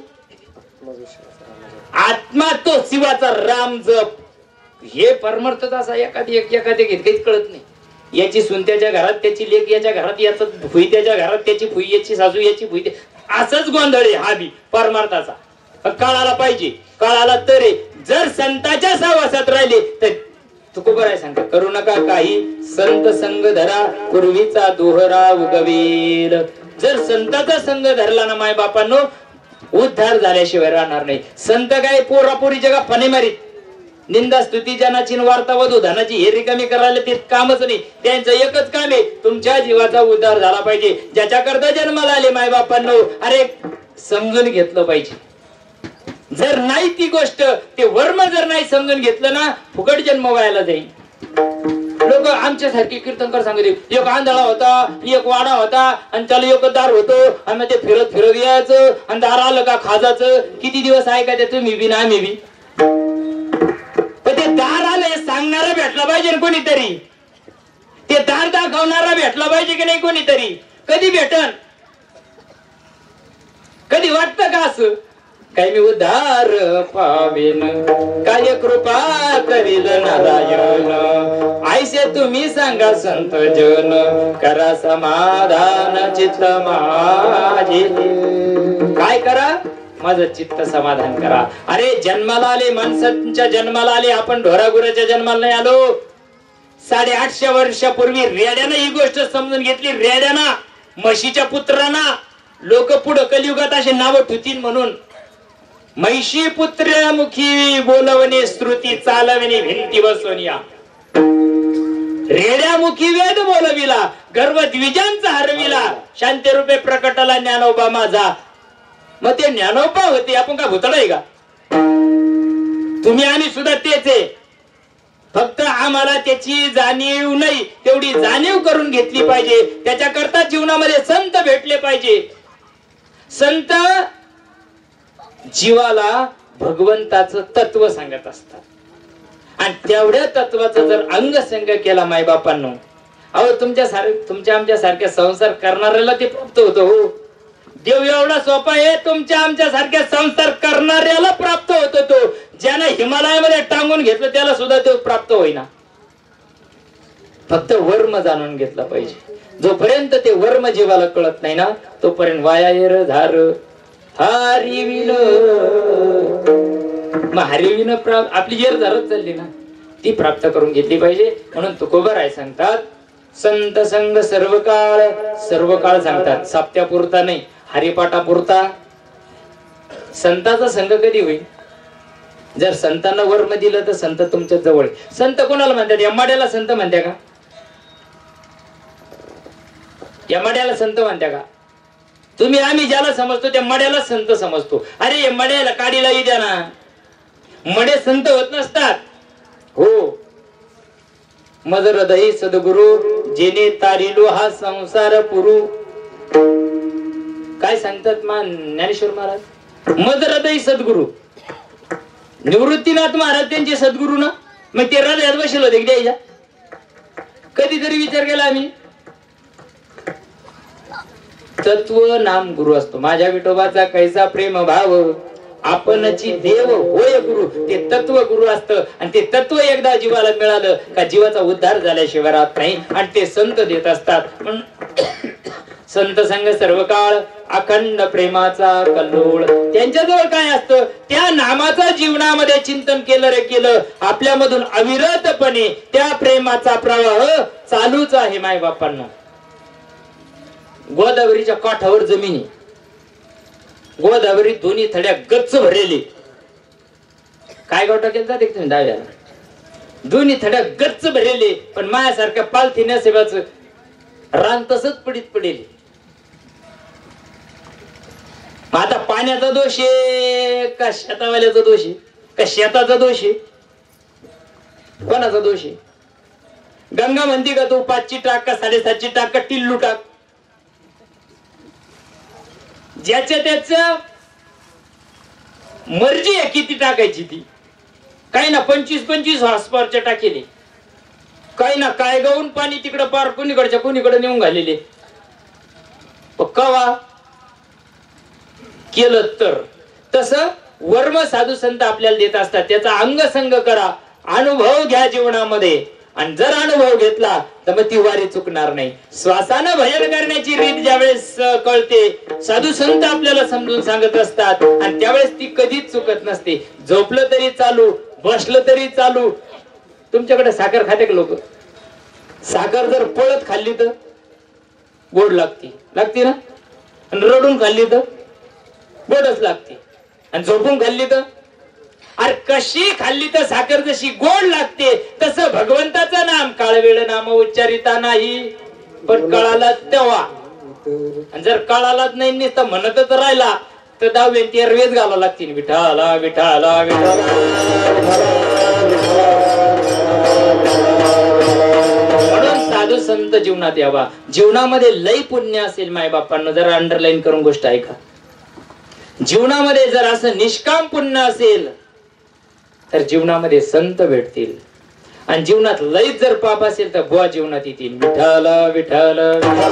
Speaker 2: आत्मा तो शिवाचा राम जप. हे परमार्थच असा एखादी एक एखादी घेत काहीच कळत नाही. याची सून त्याच्या घरात, त्याची लेक याच्या घरात, याच भुई त्याच्या घरात, त्याची भुई याची सासू, याची भुई. असंच गोंधळ आहे हा बी परमार्थाचा. कळाला पाहिजे, कळाला तर जर संताच्या सहवासात राहिले तर तुकोबाराय सांगतात करू नका काही. संत संग धरा पूर्वीचा दोहरा उगवेल. जर संताचा संग धरला ना माय बापांनो, उद्धार झाल्याशिवाय राहणार नाही. संत काय पोरापोरी जगा फणे मारीत, निंदा स्तुती जनाची वार्ता वधू धनाची हे रिकामी करायला ते कामच नाही. त्यांचं एकच काम आहे, तुमच्या जीवाचा उद्धार झाला पाहिजे. ज्याच्याकरता जन्माला आले माय बापांनो, अरे समजून घेतलं पाहिजे. जर नाही ती गोष्ट, ते वर्म जर नाही समजून घेतलं ना, फुकट जन्म व्हायला जाईल. लोक आमच्यासारखे कीर्तनकर सांगते, एक आंधळा होता, एक वाडा होता, आणि त्याला एक दार होतो, आणि ते फिरत फिरत यायचं, आणि दार आलं का खाजाचं. किती दिवस ऐकायचं तुम्ही बी ना आम्ही बी. पण ते दार आलं सांगणारा भेटला पाहिजे कोणीतरी, ते दार दाखवणारा भेटला पाहिजे की नाही कोणीतरी. कधी भेटन, कधी वाटतं का असं काय मी उद्धार पावेन, काय कृपा करील नारायण. ऐसे तुम्ही सांगा संत जन, करा समाधान चित्त माझे. काय करा, माझं चित्त समाधान करा. अरे जन्माला आले, माणसांच्या जन्माला आले, आपण ढोरागुराच्या जन्माला नाही आलो. साडेआठशे वर्षापूर्वी रेड्यानं ही गोष्ट समजून घेतली. रेड्याना, म्हशीच्या पुत्रांना लोक पुढे कलियुगात असे नाव ठेवतील म्हणून. महिषी पुत्रमुखी बोलवणे, श्रुती चालवणे, भिंती बसवनिया. रेड्यामुखी वेद बोलविला, गर्व द्विजांचा हरविला, शांतीरूपे प्रकटला ज्ञानोबा माझा. मग ते ज्ञानोबा होते, आपण का भुतड आहे का? तुम्ही आणि सुद्धा तेच आहे. फक्त आम्हाला त्याची जाणीव नाही, तेवढी जाणीव करून घेतली पाहिजे. त्याच्याकरता जीवनामध्ये संत भेटले पाहिजे. संत जीवाला भगवंताचं तत्व सांगत असतात, आणि तेवढ्या तत्वाचा जर अंगसंग केला माय बापांनो, अहो तुमच्या सार तुमच्या आमच्या सारख्या संसार करणाऱ्याला ते प्राप्त होतो. हो, देव एवढा सोपा आहे, तुमच्या आमच्या सारख्या संसार करणाऱ्याला प्राप्त होतो. तो ज्यानं हिमालयामध्ये टांगून घेतलं त्याला सुद्धा तो प्राप्त होईना. फक्त वर्म जाणून घेतला पाहिजे. जोपर्यंत ते वर्म जीवाला कळत नाही ना, तोपर्यंत वाया धार हरिविन. मग हरिविन आपली जेर धारत चालली ना, ती प्राप्त करून घेतली पाहिजे. म्हणून तुकोबाराय सांगतात, संत संग सर्व काळ. सर्व काळ सांगतात, साप्त्यापुरता नाही, हरिपाठापुरता. संताचा संग कधी होईल? जर संतांना वर्म दिलं तर संत तुमच्या जवळ. संत कोणाला म्हणतात? यमाड्याला संत म्हणत्या का? यमाड्याला संत म्हणत्या का? तुम्ही आम्ही ज्याला समजतो त्या मड्याला संत समजतो. अरे मड्याला काडीला द्या ना, मडे संत होत नसतात. हो, मज हृदय सद्गुरु, जेने तारिलो हा संसार पुरू. काय सांगतात मा ज्ञानेश्वर महाराज? मज हृदय सद्गुरु. निवृत्तीनाथ महाराज त्यांचे सद्गुरु ना, मग ते हृदयात बसले होते द्यायच्या. कधीतरी विचार केला आम्ही. तत्व नाम गुरु असतो. माझ्या विठोबाचा कैसा प्रेम भाव, आपणची देव होय गुरु. ते तत्व गुरु असतं, आणि ते तत्व एकदा जीवाला मिळालं का जीवाचा उद्धार झाल्याशिवाय राहत नाही, आणि ते संत देत असतात. संत संग सर्व काळ, अखंड प्रेमाचा कल्लोळ. त्यांच्याजवळ काय असतं? त्या नामाचा जीवनामध्ये चिंतन केलं रे केलं, आपल्यामधून अविरतपणे त्या प्रेमाचा प्रवाह चालूच आहे. माय बापांना, गोदावरीच्या काठावर जमिनी, गोदावरी दोन्ही थड्या गच्च भरलेली. काय गोठा केला तुम्ही डाव्याला? दोन्ही थड्या गच्च भरलेले, पण मायासारख्या पालथी नसेबाच रान तसंच पडीत पडेल. आता पाण्याचा दोष आहे का शेतावाल्याचा दोष आहे का शेताचा दोष आहे? कोणाचा दोष आहे? गंगा म्हणते का तू पाचची टाक का साडेसातची टाक का टिल्लू टाक? ज्याच्या त्याच मर्जी आहे किती टाकायची ती. काही ना पंचवीस पंचवीस हॉर्स पॉवरच्या टाकेले, काही ना काय गाऊन पाणी तिकडं पार कोणीकडच्या कोणीकडे नेऊन घालेले. कवा केलं तर तसं वर्म साधू संत आपल्याला देत असतात. त्याचा अंगसंग करा, अनुभव घ्या जीवनामध्ये, आणि जर अनुभव घेतला तर मग ती वारी चुकणार नाही. श्वासानं भजन करण्याची रीत ज्यावेळेस कळते, साधू संत आपल्याला समजून सांगत असतात, आणि त्यावेळेस ती कधीच चुकत नसते. झोपलं तरी चालू, बसलं तरी चालू. तुमच्याकडे साखर खाते का लोक? साखर जर पळत खाल्ली तर गोड लागते, लागते ना? आणि रडून खाल्ली तर गोडच लागते. आणि झोपून खाल्ली तर अरे कशी खाल्ली तर साखर जशी गोड लागते तसं भगवंताचं नाम काळवेळ नाम उच्चारिता नाही, पण कळाला तेव्हा. आणि जर कळालाच नाही नुसतं म्हणतच राहिला तर दहावी तेरवेच घालावं लागतील. विठाला विठाला विठाला. म्हणून साधू संत जीवनात यावा. जीवनामध्ये लई पुण्य असेल माय बापांना, जरा अंडरलाईन करून गोष्ट ऐका. जीवनामध्ये जर असं निष्काम पुण्य असेल तर जीवनामध्ये संत भेटतील. आणि जीवनात लईच जर पाप असेल तर बुवा जीवनात येतील. विठाला विठाला.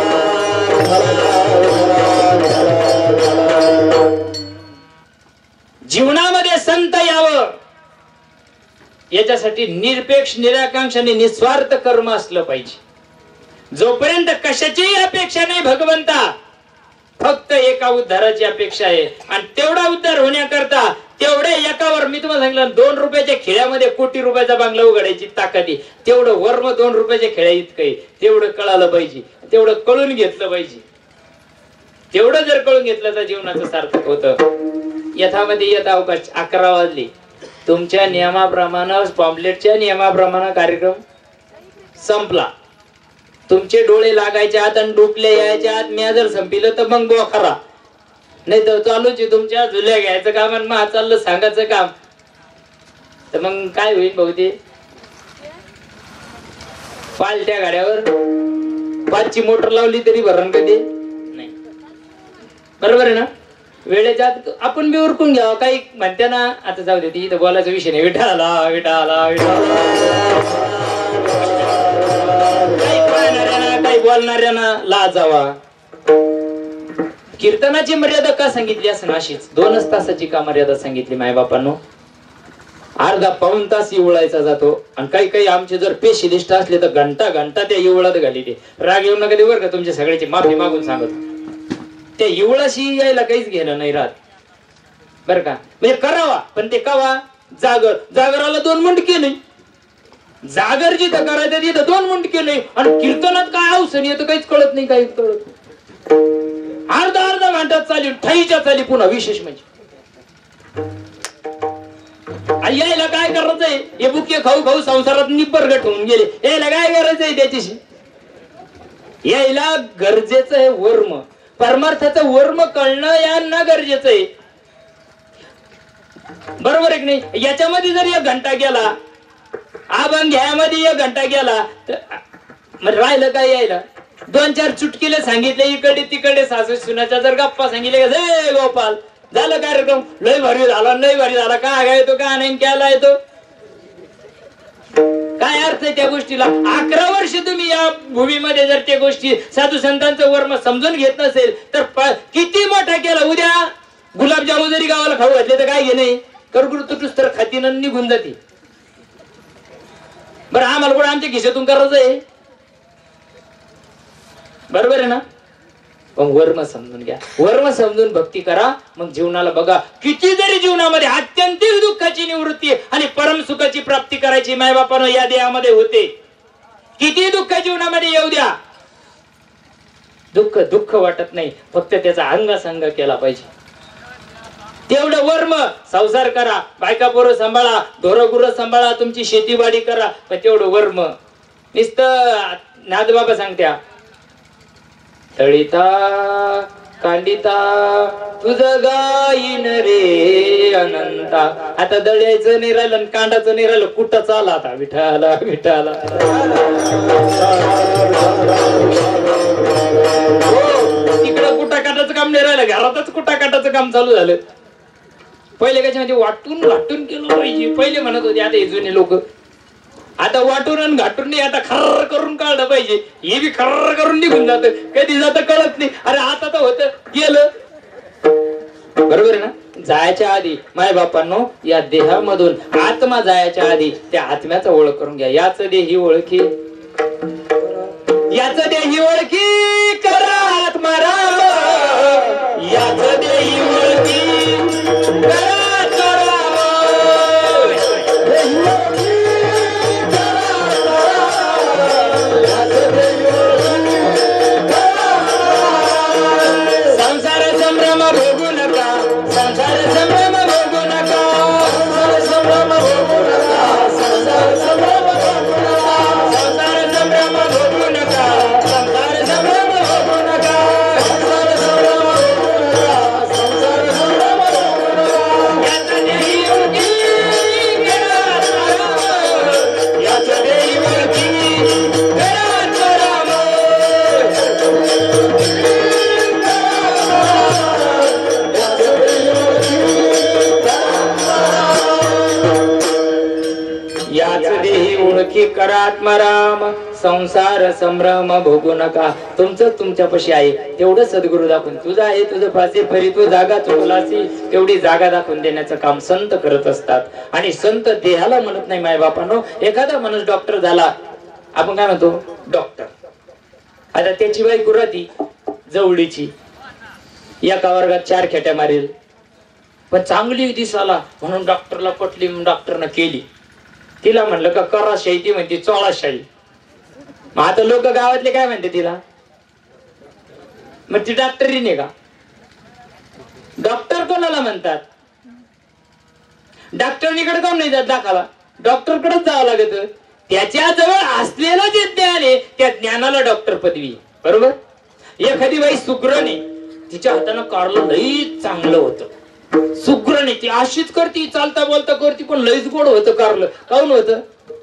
Speaker 2: जीवनामध्ये संत यावं याच्यासाठी निरपेक्ष निराकांक्ष आणि निस्वार्थ कर्म असलं पाहिजे. जोपर्यंत कशाचीही अपेक्षा नाही भगवंता, फक्त एका उद्धाराची अपेक्षा आहे. आणि तेवढा उद्धार होण्याकरता तेवढे एकावर मी तुम्हाला सांगितलं दोन रुपयाच्या खेळ्यामध्ये कोटी रुपयाचा बांगला उघडायची ताकद आहे. तेवढं वर्म दोन रुपयाच्या खेळ्या इतकं तेवढं कळालं पाहिजे, तेवढं कळून घेतलं पाहिजे. तेवढं जर कळून घेतलं तर जीवनाचं सार्थक होतं. यथामध्ये यथा अवकाश अकरा वाजले. तुमच्या नियमाप्रमाणे पॉम्पलेटच्या नियमाप्रमाणे कार्यक्रम संपला. तुमचे डोळे लागायच्या आत आणि डोकले यायच्या आत मी जर संपिलं तर मग बुवा खरा, नाही तर चालूच तुमच्या झुल्या घ्यायचं काम आणि मग चाललं सांगायचं काम. तर मग काय होईल बहुते पालट्या गाड्यावर पाचची मोटर लावली तरी भरण कधी नाही. बरोबर आहे ना. वेळेच्या आत आपण बी उरकून घ्यावं. काही म्हणते ना आता जाऊ दे इथं बोलायचा विषय नाही. विठाला विठाला विठाला. काही बोलणाऱ्यांना काही बोलणाऱ्यांना लाजावा. कीर्तनाची मर्यादा का सांगितली असं अशीच दोनच तासाची का मर्यादा सांगितली मायबापांनो. अर्धा पाऊन तास इवळायचा जातो. आणि काही काही आमचे जर स्पेशलिस्ट असले तर घंटा घंटा त्या इवळात घाली ते. राग येऊ नका देऊ बरं का, तुमच्या सगळ्याची माफी मागून सांगत. त्या इवळाशी यायला काहीच घेणं नाही राहत बरं का. म्हणजे करावा पण ते कवा जागर. जागराला दोन मुंडके नाही. जागर जिथं करायचं तिथं दोन मुंडके नाही. आणि कीर्तनात काय अवसर येतं काहीच कळत नाही. काहीच कळत अर्धा अर्धा घंटा चाली ठाईच्या चाली. पुन्हा विशेष म्हणजे यायला काय करायचंय. हे बुके खाऊ खाऊ संसारात निपरगट होऊन गेले. यायला काय करायचंय त्याच्याशी. यायला गरजेचं आहे वर्म. परमार्थाचं वर्म कळणं यांना गरजेचं आहे. बरोबर आहे की नाही. याच्यामध्ये जर एक घंटा गेला अभंग ह्यामध्ये एक घंटा गेला तर राहिलं काय. यायला दोन चार चुटकीले सांगितले इकडे तिकडे सासू सुनाच्या जर गप्पा सांगितले जय गोपाल झालं कार्यक्रम. लय भारी झाला लय भारी झाला. काय येतो का नाही केला येतो काय अर्थ आहे त्या गोष्टीला. अकरा वर्ष तुम्ही या भूमीमध्ये जर त्या गोष्टी साधू संतांचं वर्म समजून घेत नसेल तर किती मोठा केला. उद्या गुलाबजामुन जरी गावाला खाऊ घातले तर काय घे नाही करगुड तुटूस तर खातीनं निघून जाते. बरं आम्हाला कुठं आमच्या खिशातून करायचं आहे. बरोबर आहे ना. पण वर्म समजून घ्या. वर्म समजून भक्ती करा. मग जीवनाला बघा किती जरी जीवनामध्ये आत्यंतिक दुःखाची निवृत्ती आणि परम सुखाची प्राप्ती करायची मायबापानं या देहामध्ये होते. किती दुःख जीवनामध्ये येऊ द्या दुःख दुःख वाटत नाही. फक्त त्याचा अंगसंग केला पाहिजे. तेवढं वर्म. संसार करा, बायका पोरं सांभाळा, ढोरं गुरं सांभाळा, तुमची शेतीवाडी करा, पण तेवढं वर्म. नुसतं नादबाबा सांगत्या तळिता कांडिता तुझं गाईन रे अनंता. आता दळायचं नाही राहिलं कांडाचं नाही राहिलं कुठं चाला आता. विठाला विठाला. तिकडं कुठा काटाचं काम नाही राहिलं, घरातच कुठा काटाचं काम चालू झालं. पहिले कशा म्हणजे वाटून घाटून केलं पाहिजे. पहिले म्हणत होते आता हे जुने लोक. आता वाटून आणि घाटून नाही, आता खर्र करून काढलं पाहिजे. हे बी खर्र करून निघून जात. कधी जात कळत नाही. अरे आता तर होत गेलं. बरोबर आहे ना. जायच्या आधी माय बापांनो या देहामधून आत्मा जायच्या आधी त्या आत्म्याचा ओळख करून घ्या. याच देही ओळखी याच देही ओळखी करा आत्माराम. याच देही ओळखी करा संसार संभ्रम भोगू नका. सुखी करा आत्माराम, संसार संभ्रम भोगू नका. तुमचं तुमच्यापाशी आहे तेवढं सद्गुरु दाखवून, तुझं आहे तुझं फासे फरी तू जागा चुकलासी तेवढी जागा दाखवून देण्याचं काम संत करत असतात. आणि संत देहाला म्हणत नाही माय बापांनो. एखादा माणूस डॉक्टर झाला, आपण काय म्हणतो डॉक्टर. आता त्याची बायको राहती जवळीची, एका वर्गात चार खेट्या मारेल, पण चांगली दिसाला म्हणून डॉक्टरला पटली, डॉक्टरनं केली. तिला म्हणलं का करा शाही, ती म्हणते चोळा शाही. मग आता लोक गावातले काय म्हणते तिला, मग ती डॉक्टरी नाही का? डॉक्टर कोणाला म्हणतात? डॉक्टरनीकडे काम नाही जात दाखवायला, डॉक्टरकडेच जावं लागत. त्याच्या जवळ असलेलं जे ज्ञान आहे त्या ज्ञानाला डॉक्टर पदवी, बरोबर. एखादी बाई सुग्रणी, तिच्या हातानं कारलं लई चांगलं होतं. सुग्रणी ती अशीच करती, चालता बोलता करती, पण लईच गोड होतं कारलं. काऊन होतं?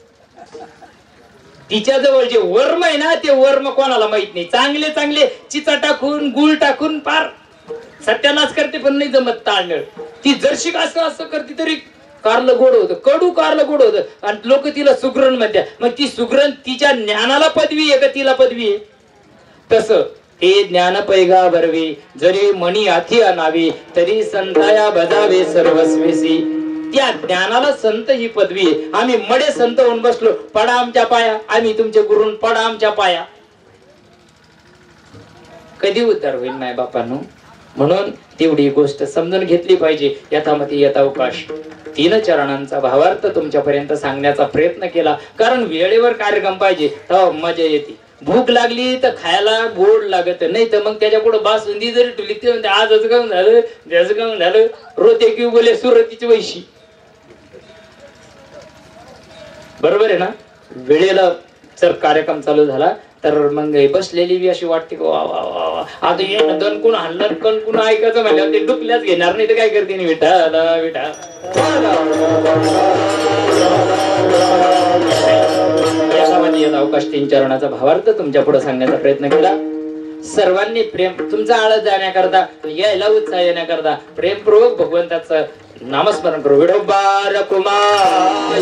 Speaker 2: तिच्या जवळ जे वर्म आहे ना, ते वर्म कोणाला माहित नाही. चांगले चांगले चिचा टाकून गुळ टाकून पार सत्यानाश करते, पण नाही जमत ताळमेळ. ती जरशी असं असं करते तरी कारलं गोड होतं, कडू कारलं गोड होतं, आणि लोक तिला सुग्रण म्हणतात. मग ती सुग्रण तिच्या ज्ञानाला पदवी आहे का तिला पदवी आहे? तसं हे ज्ञान पैगा भरवी, जरी मणी हाती आणावी, तरी संताया बजावे सर्वस्वेसी. त्या ज्ञानाला संत ही पदवी आहे. आम्ही मडे संत होऊन बसलो, पडा आमच्या पाया, आम्ही तुमचे गुरुन पडा आमच्या पाया. कधी उद्धार होईल माय बापांनो? म्हणून तेवढी गोष्ट समजून घेतली पाहिजे. यथामती यथावकाश तीन चरणांचा भावार्थ तुमच्यापर्यंत सांगण्याचा प्रयत्न केला, कारण वेळेवर कार्यक्रम पाहिजे तेव्हा मजा येते. भूक लागली तर खायला गोड लागत नाही, तर मग त्याच्या पुढे बासुंदी जरी ठेवली ते म्हणते आज असं काम झालं, त्याचं काम झालं, रोते किंवा बोले सुरतीची वैशी. बरोबर आहे ना? वेळेला जर कार्यक्रम चालू झाला तर मग बसलेली बी अशी वाटते वा वा वा वा. आता ये दणकून हाणलं कणकून ऐकायचं म्हणलं ते डुकल्याच घेणार नाही तर काय करते? विठाला विठा अवकाश तीन चरणाचा भावार्थ तुमच्या पुढे सांगण्याचा प्रयत्न केला. सर्वांनी प्रेम तुमचा आळस जाण्याकरता, यायला उत्साह येण्याकरता प्रेमपूर्वक भगवंताचं नामस्मरण करू. विठोबार कुमार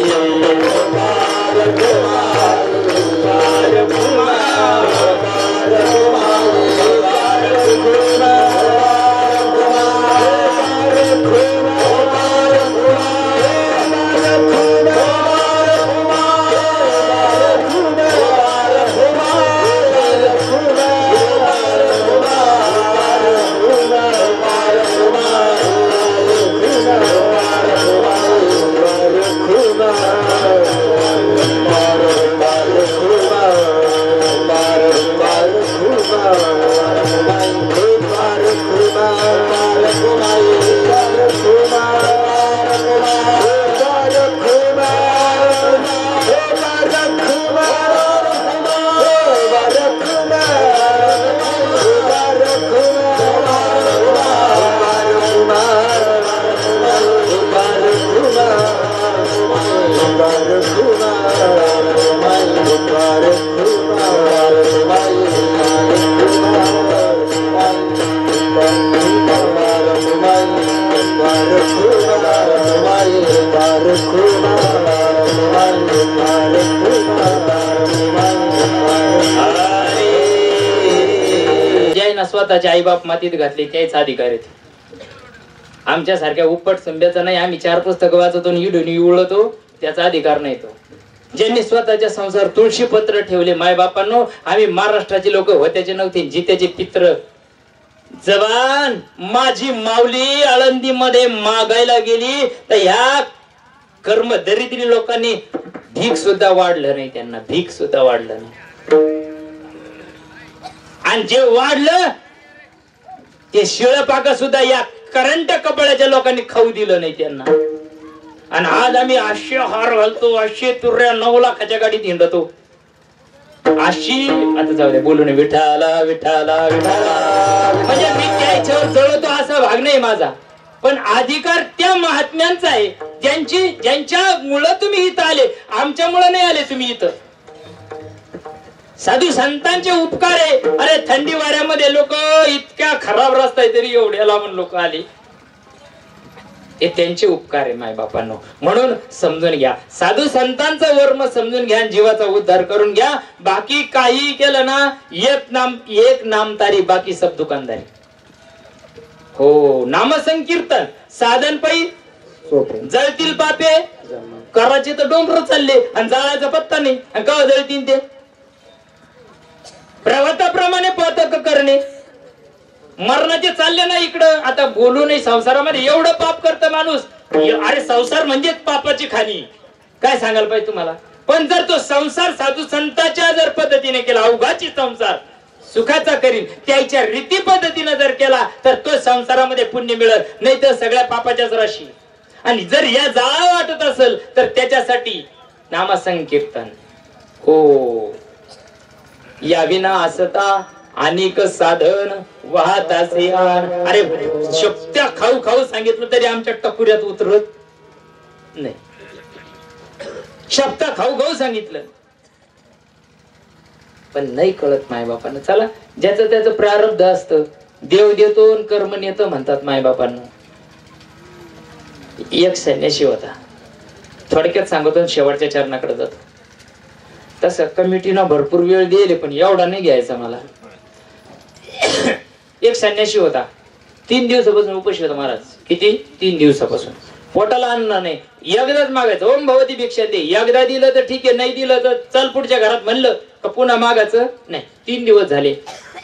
Speaker 2: स्वतःच्या आई बाप मातीत घातले त्याच अधिकार आहेत. आमच्या सारख्या उपट संभ्याचा नाही. आम्ही चार पुस्तकं वाचतो इडून उळतो, त्याचा अधिकार नाही तो. ज्यांनी स्वतःच्या संसार तुळशी पत्र ठेवले माय बापांनो, आम्ही महाराष्ट्राचे लोक होत्याचे नव्हते, जित्याचे पित्र. जवान माझी माऊली आळंदी मध्ये मागायला गेली तर ह्या कर्म दरिद्री लोकांनी भीक सुद्धा वाढलं नाही, त्यांना भीक सुद्धा वाढलं नाही. आणि जे वाढलं ते शिळपाक सुद्धा या करंट कपड्याच्या लोकांनी खाऊ दिलं नाही त्यांना. आणि आज आम्ही आशे हार घालतो, आशे तुर्या नऊ लाखाच्या गाडीत हिंडतो. अशी आता जाऊ दे बोलू नये. विठाला विठाला विठाला म्हणजे मी त्याच्यावर जळतो असा भाग नाही माझा, पण अधिकार त्या महात्म्यांचा आहे ज्यांची ज्यांच्यामुळं तुम्ही इथं आले. आमच्यामुळं नाही आले तुम्ही इथं. साधू संतांचे उपकार आहे. अरे थंडी वाऱ्यामध्ये लोक इतक्या खराब रस्ता आहे तरी एवढ्या लांबून लोक आले. हे त्यांचे उपकार आहे मायबापांनो. म्हणून समजून घ्या, साधू संतांचा वर्म समजून घ्या, जीवाचा उद्धार करून घ्या. बाकी काही केलं ना, एक नाम एक नामतारी, बाकी सब दुकानदारी. हो, नामसंकीर्तन साधन पायी जळतील पापे, कराचे तर डोंगर चालले आणि जाळाचा पत्ता नाही. आणि का जळतील ते? प्रवताप्रमाणे पातक करणे. मरणाचे चालले ना इकडं. आता बोलू नाही, संसारामध्ये एवढं पाप करतं माणूस. अरे संसार म्हणजेच पापाची खाणी, काय सांगायला पाहिजे तुम्हाला. पण जर तो संसार साधू संतांच्या जर पद्धतीने केला, अवघाची संसार सुखाचा करीन त्याच्या रीती पद्धतीने जर केला तर तो संसारामध्ये पुण्य मिळत, नाही तर सगळ्या पापाच्याच राशी. आणि जर या जाळा वाटत असेल तर त्याच्यासाठी नामसंकीर्तन. हो, या विना असता अनेक साधन वाहत असे. अरे शब्द्या खाऊ खाऊ सांगितलं तरी आमच्या टकुऱ्यात उतरत नाही. शब्द खाऊ खाऊ सांगितलं पण नाही कळत मायबापांना. चला, ज्याचं त्याचं प्रारब्ध असतं, देव देतो कर्म नेतं म्हणतात मायबापांना. एक संन्यासी होता, थोडक्यात सांगतो, शेवटच्या चरणाकडे जातो. तसं कमिटीनं भरपूर वेळ दिले पण एवढा नाही घ्यायचा मला. एक संन्यासी होता, तीन दिवसापासून उपाशी होता महाराज. किती? तीन दिवसापासून. पोटाला अन्न नाही. एकदाच मागायचं, ओम भगवती भिक्षा दे. एकदा दिलं तर ठीक आहे, नाही दिलं तर चल पुढच्या घरात म्हणलं का पुन्हा मागायचं नाही. तीन दिवस झाले.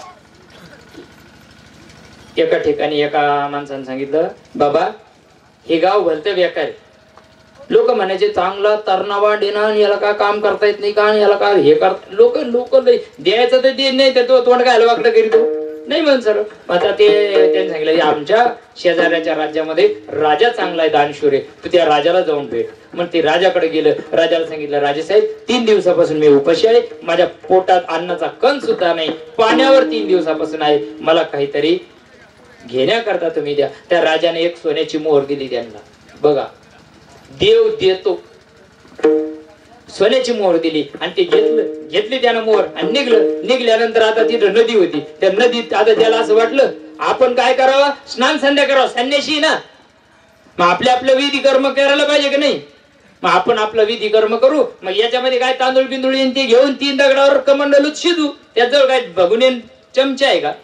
Speaker 2: एका ठिकाणी एका माणसाने सांगितलं, बाबा हे गाव भलतं बेकार आहे. लोक म्हणायचे चांगला तरणावा डेना, याला काय काम करता येत नाही का, याला काय हे करता. लोक लोक द्यायचं तर दे, नाही तर तो तोंड काय हलवाकडे करीतो नाही म्हणून सर. आता ते त्यांनी सांगितलं, आमच्या शेजाऱ्याच्या राज्यामध्ये राजा चांगला आहे, दानशूर आहे, तू त्या राजाला जाऊन भेट. मग ते राजाकडे गेलं. राजाला सांगितलं, राजेसाहेब तीन दिवसापासून मी उपाशी आहे, माझ्या पोटात अन्नाचा कण सुद्धा नाही, पाण्यावर तीन दिवसापासून आहे, मला काहीतरी घेण्याकरता तुम्ही द्या. त्या राजाने एक सोन्याची मोहर दिली त्यांना. बघा, देव देतो. सोन्याची मोहर दिली आणि ते घेतलं घेतली त्यानं मोहर आणि निघलं. निघल्यानंतर आता तिथं नदी होती. त्या नदीत आता त्याला असं वाटलं आपण काय करावं, स्नान संध्या करावं. संन्यासी ना, मग आपले आपलं विधी कर्म करायला पाहिजे की नाही. मग आपण आपलं विधी कर्म करू. मग याच्यामध्ये काय तांदूळ बिंदूळ येईन ते घेऊन तीन दगडावर कमंडलूत शिजू. त्याजवळ काय बघून चमचा आहे का.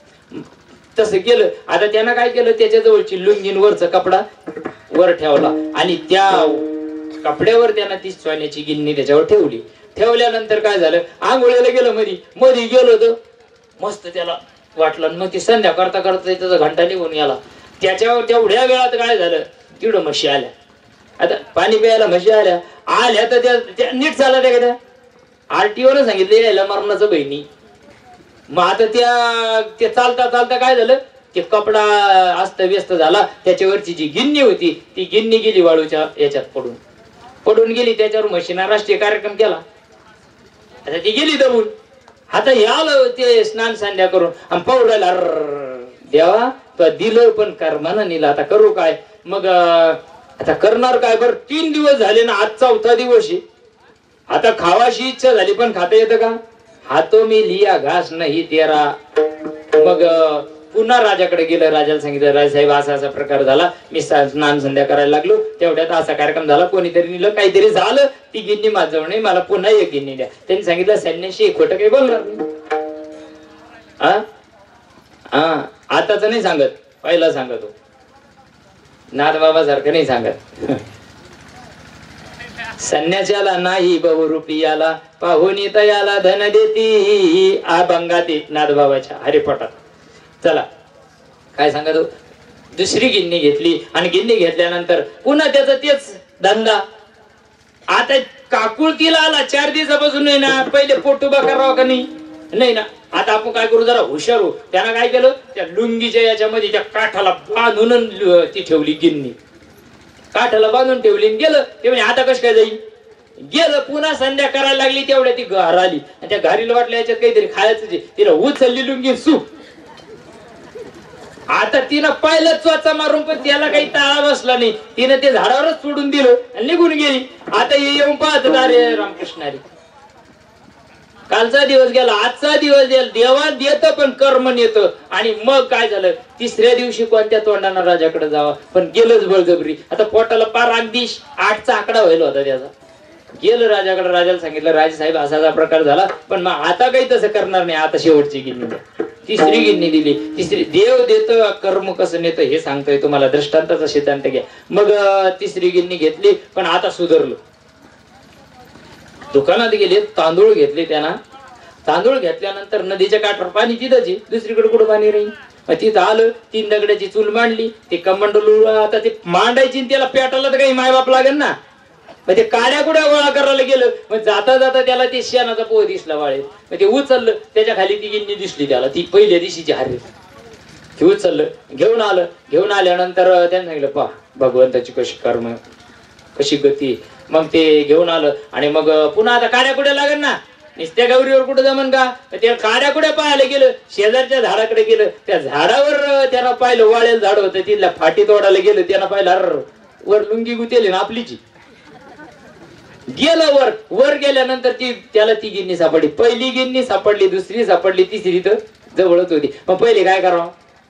Speaker 2: तसं केलं. आता त्यानं काय केलं, त्याच्याजवळची लुंगीन वरचा कपडा वर ठेवला आणि त्या कपड्यावर त्यानं ती सोन्याची गिन्नी त्याच्यावर ठेवली. ठेवल्यानंतर काय झालं, आंघोळीला गेलं. मधी मधी गेलो तर मस्त त्याला वाटलं. मग ती संध्या करता करता त्याचा घंटा निघून गेला. त्याच्यावर तेवढ्या वेळात काय झालं, तिकडं म्हशी आल्या. आता पाणी प्यायला म्हशी आल्या आल्या तर त्या नीट झाला त्या त्या आरटीओनं सांगितलं यायला मरणाचं बहिणी. मग आता त्या ते चालता चालता काय झालं, ते कपडा अस्त व्यस्त झाला. त्याच्यावरची जी गिन्नी होती ती गिन्नी गेली वाळूच्या याच्यात पडून पडून गेली. त्याच्यावर म्हशीना राष्ट्रीय कार्यक्रम केला. आता ती गेली दबून. आता हे आलं ते स्नान संध्या करून आणि पावडायला, देवा तो दिलं पण कर्मानं नेलं, आता करू काय. मग आता करणार काय. बरं तीन दिवस झाले ना, आज चौथा दिवस आहे. आता खावाशी इच्छा झाली पण खाता येतं का. हातो मी लिया घास नाही तेरा. मग पुन्हा राजाकडे गेलं. राजाला सांगितलं, राजसाहेब असा असा प्रकार झाला, मी स्नान संध्या करायला लागलो, तेवढ्यात असा कार्यक्रम झाला, कोणीतरी नेलं, काहीतरी झालं, ती गिन्नी माझजवळ नाही, मला पुन्हा एक गिन्नी द्या. त्यांनी सांगितलं, संन्यासी खोटं काही बोलणार नाही. हा आताच नाही सांगत, पहिला सांगतो. नाथ बाबा सारखं नाही सांगत. संन्यासाला नाही बहुरूपियाला, पाहुणी तयाला धन देती. आ बंगाती नाथ बाबाच्या हरिपटात. चला काय सांगतो, दुसरी गिन्नी घेतली आणि गिन्नी घेतल्यानंतर पुन्हा त्याचा तेच धंदा. आता काकुळतीला आला, चार दिवसापासून नाही ना, पहिले पोट उभा करावा का नाही नाही ना. आता आपण काय करू, जरा हुशार हो. त्यानं काय केलं, त्या लुंगीच्या याच्यामध्ये त्या काठाला बांधून ती ठेवली गिन्नी. काठाला बांधून ठेवली आणि गेलं. ते म्हणजे आता कसं काय जाईल. गेलं पुन्हा संध्या करायला लागली, तेवढ्या ती घर आली आणि त्या घारीला वाटल्या याच्यात काहीतरी खायचं. तिला उचलली लुंगी सू. आता तिनं पाहिलं चोचा मारून पण त्याला काही ताळा बसला नाही. तिनं ते झाडावरच सोडून दिलं आणि निघून गेली. आता येऊन पाहत, अरे रामकृष्ण हरी, कालचा दिवस गेला, आजचा दिवस गेला, देवा देत पण कर्म नेत. आणि मग काय झालं, तिसऱ्या दिवशी कोणत्या तोंडानं राजाकडे जावा, पण गेलंच बळजबरी. आता पोटाला पार अगदी आठचा आकडा व्हायला होता त्याचा. गेलं राजाकडे, राजाला सांगितलं, राजे साहेब असा प्रकार झाला, पण मग आता काही तसं करणार नाही, आता शेवटची गिन्नी द्या. तिसरी गिन्नी दिली. तिसरी, देव देत कर्म कसं नेतं हे सांगतोय तुम्हाला, दृष्टांताचा सिद्धांत घ्या. मग तिसरी गिन्नी घेतली, पण आता सुधारलो. दुकानात गेले, तांदूळ घेतले त्यांना. तांदूळ घेतल्यानंतर नदीच्या काठावर पाणी तिथंच, दुसरीकडे कुठं पाणी राहील. मग तिथं आलं, तीन दगडाची चूल मांडली, ते कमंडलू आता ते मांडायची, त्याला पेटायला तर काही मायबाप लागेल ना. मग ते काड्या कुड्या गोळा करायला गेलं. मग जाता जाता त्याला ते शेणाचा पोह दिसला वाळेत. मग ते उचललं, त्याच्या खाली ती गिन्नी दिसली त्याला, ती पहिल्या दिवशीची हारी. ते उचललं, घेऊन आलं. घेऊन आल्यानंतर त्याने सांगितलं, पहा भगवंताची कशी कर्म, कशी गती. मग ते घेऊन आलं आणि मग पुन्हा आता काड्या कुड्या लागेल ना, नुसत्या गौरीवर कुठं जमन का. त्या काड्या कुड्या पाहायला गेलं, शेजारच्या झाडाकडे गेलं. त्या झाडावर त्यानं पाहिलं, वाळेल झाड होतं, तिथल्या फाटी तोडायला गेलं. त्यानं पाहिलं, अर वर लुंगी गुतेली ना आपलीची. गेलं वर. वर गेल्यानंतर ती त्याला ती गिन्नी सापडली. पहिली गिन्नी सापडली, दुसरी सापडली, तिसरी तर जवळच होती. मग पहिले काय करावं,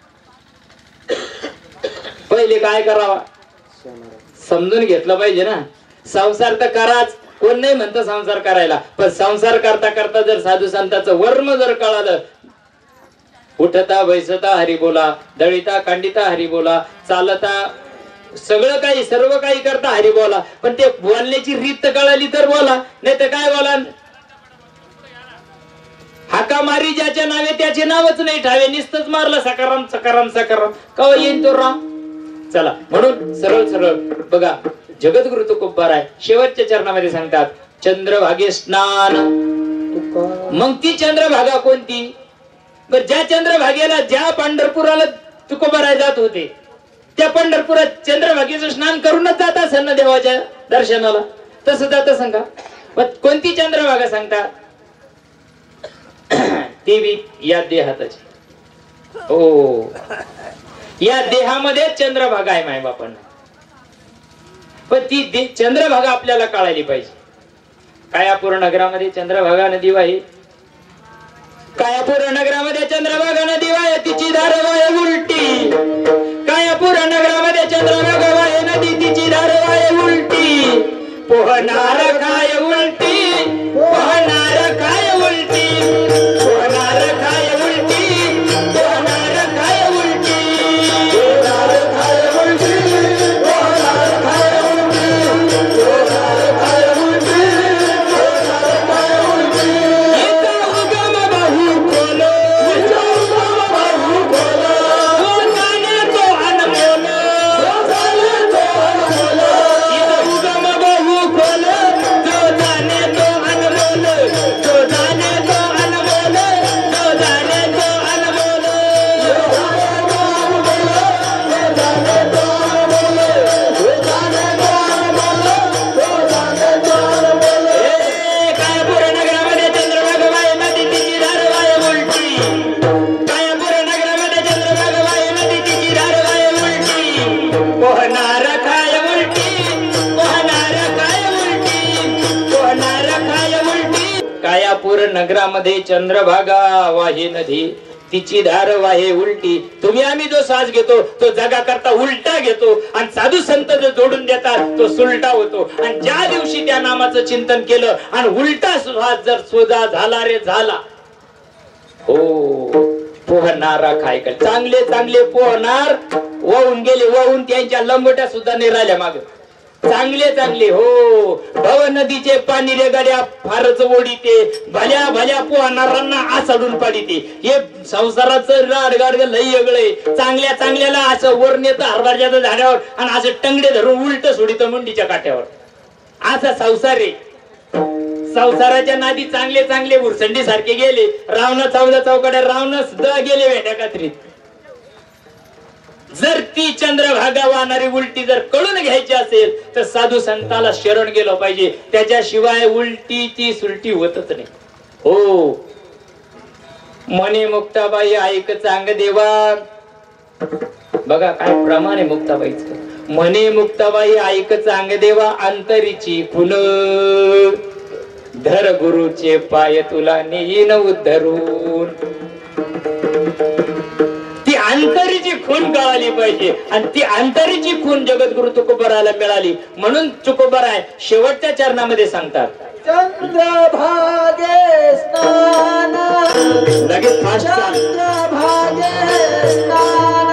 Speaker 2: पहिले काय करावा समजून घेतलं पाहिजे ना. संसार तर कराच, कोण नाही म्हणतं संसार करायला, पण संसार करता करता जर साधू संतांचं वर्म जर कळालं, उठता बैसता हरी बोला, दळिता कांडिता हरी बोला, चालता सगळं काही सर्व काही करता हरी बोला, पण ते बोलण्याची रीत कळाली तर बोला, नाही तर काय बोला. हाका मारी ज्याच्या नावे त्याचे नावच नाही ठावे, नुसतंच मारलं सकाराम सकाराम सकाराम, कवा येईन तो राम. चला, म्हणून सरळ सरळ बघा, जगद्गुरु तुकोबार आहे, शेवटच्या चरणामध्ये सांगतात चंद्रभागे स्नान. मग ती चंद्रभागा कोणती, ज्या चंद्रभागेला, ज्या पंढरपुराला तुकोबाराय जात होते, त्या पंढरपुरात चंद्रभागेचं स्नान करूनच जात असेल ना देवाच्या दर्शनाला, तसं जात सांगा. पण कोणती चंद्रभागा सांगता, ती या देहातच. हो, या देहामध्ये चंद्रभागा आहे मायबापांना. पण ती चंद्रभागा आपल्याला कळायली पाहिजे. कायापूर नगरामध्ये चंद्रभागा नदी वाहे, कायापूर नगरामध्ये चंद्रभागा नदी वाहे, तिची धार वाहे उलटी. कायापूर नगरामध्ये चंद्रभागा वाहे नदी, तिची धार वाहे उलटी. पोहणार काय उलटी, पोहणार काय उलटी, पोहणार काय उलटी, पोहणार काय उलटी, पोहणार काय उलटी, पोहणार काय उलटी, पोहणार काय उलटी, पोहणार काय उलटी. इथं उगम बहु खोल, इथं उगम बहु खोल, तो जाणे तो अनमोल, तो जाणे तो अनमोल. इथं उगम बहु खोल, तो जाणे तो अनमोल, तो जाणे तो अनमोल, तो जाणे तो अनमोल, तो जाणे तो अनमोल, तो जाणे तो अनमोल, तो जाणे तो अनमोल, तो जाणे तो अनमोल. ए कायापूर नगरामध्ये चंद्रभागा वाहे नदी, तिची धार वाहे उलटी. कायापूर नगरामध्ये चंद्रभागा वाहे नदी, तिची धार वाहे उलटी. पोहणार काय उलटी, पोहणार काय उलटी, पोहणार काय उलटी. कायापूर नगरामध्ये चंद्रभागा वाहे नदी, तिची धार वाहे उलटी. तुम्ही आम्ही जो साज घेतो तो जगा करता उलटा घेतो, आणि साधू संत जो जोडून देतात तो सुलटा होतो. आणि ज्या दिवशी त्या नामाचं चिंतन केलं आणि उलटा श्वास जर सोजा झाला रे झाला, हो पोहणारा काय काय. चांगले चांगले पोहणार वाहून गेले, वाहून त्यांच्या लंगोट्या सुद्धा निराल्या माग. चांगले चांगले हो, भव नदीचे पाणी रे गड्या फारच ओढीते, भल्या भल्या पोहणारांना आसडून पाडीते. हे संसाराचं राडगाड लई वेगळे. चांगल्या चांगल्याला असं वर नेतं हरभऱ्याच्या झाडावर, आणि असं टंगडे धरून उलट सोडित मुंडीच्या काठ्यावर. असा संसार रे. संसाराच्या नादी चांगले चांगले उरसंडी सारखे गेले. रावण चौदा चौकड्या रावण सुद्धा गेले वेड्या कात्रीत. जर ती चंद्रभागा वाहणारी उलटी जर कळून घ्यायची असेल तर साधू संताला शरण गेलं पाहिजे. त्याच्याशिवाय उलटी ती सुलटी होतच नाही. हो, मने मुक्ताबाई ऐक चांग देवा. बघा काय प्रमाण आहे मुक्ताबाईचं. मने मुक्ताबाई ऐक चांग देवा, अंतरीची फुल धर गुरुचे पाय तुला नेईन उद्धरून. ती अंतरीची खून कळाली पाहिजे आणि ती अंतरीची खून जगद्गुरु तुकोबाराला मिळाली म्हणून तुकोबाराय शेवटच्या चरणामध्ये सांगतात
Speaker 3: चंद्रभागे स्नान
Speaker 2: लगेच फास्ट
Speaker 3: चंद्रभागे स्नान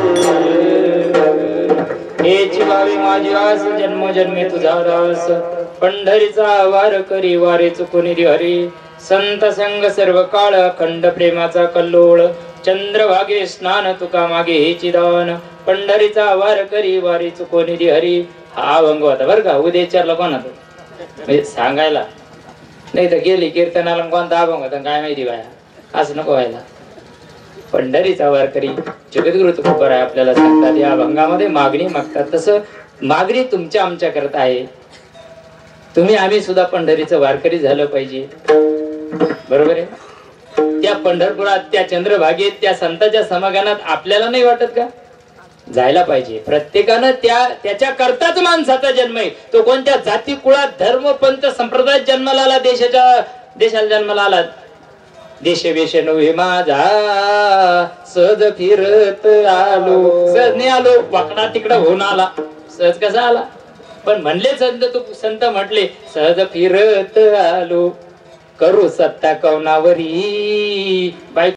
Speaker 2: जन्मोजन्मी तुझा रास पंढरीचा वार करी वारे चुकुनी हरी संत संग सर्व काळ अखंड प्रेमाचा कल्लोळ चंद्रभागे स्नान तुका मागे हेची दान पंढरीचा वार करी वारी चुकोनी हरी हा अभंग होता बरं का. उद्या विचारलं कोणाचं म्हणजे सांगायला नाही तर गेली कीर्तनाला कोणता अभंग होता काय माहिती बाया असं नको व्हायला. पंढरीचा वार करी जगद्गुरु तुकोबाराय आहे आपल्याला सांगतात या अभंगामध्ये मागणी मागतात. तसं मागणी तुमच्या आमच्या करता आहे. तुम्ही आम्ही सुद्धा पंढरीचं वारकरी झालं पाहिजे बरोबर आहे. त्या पंढरपुरात त्या चंद्रभागेत त्या संतांच्या समागमात आपल्याला नाही वाटत का जायला पाहिजे. प्रत्येकानं त्या त्याच्या करताच माणसाचा जन्म आहे. तो कोणत्या जाती कुळात धर्म पंथ संप्रदायात जन्माला आला देशाच्या देशाला जन्माला आला देश वेश नव्हे माझा सहज फिरत आलो सहज नाही आलो वाकडा तिकडा होऊन आला सहज कसा आला पण म्हणले संत तू संत म्हटले सहज फिरत आलो करू सत्ता कवनावरी बाई.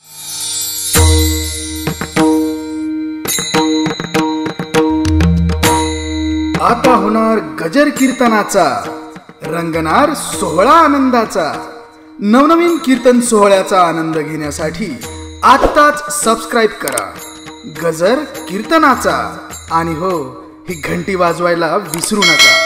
Speaker 1: आता होणार गजर कीर्तनाचा रंगणार सोहळा आनंदाचा. नवनवीन कीर्तन सोहळ्याचा आनंद घेण्यासाठी आत्ताच सबस्क्राईब करा गजर कीर्तनाचा आणि हो ही घंटी वाजवायला विसरू नका.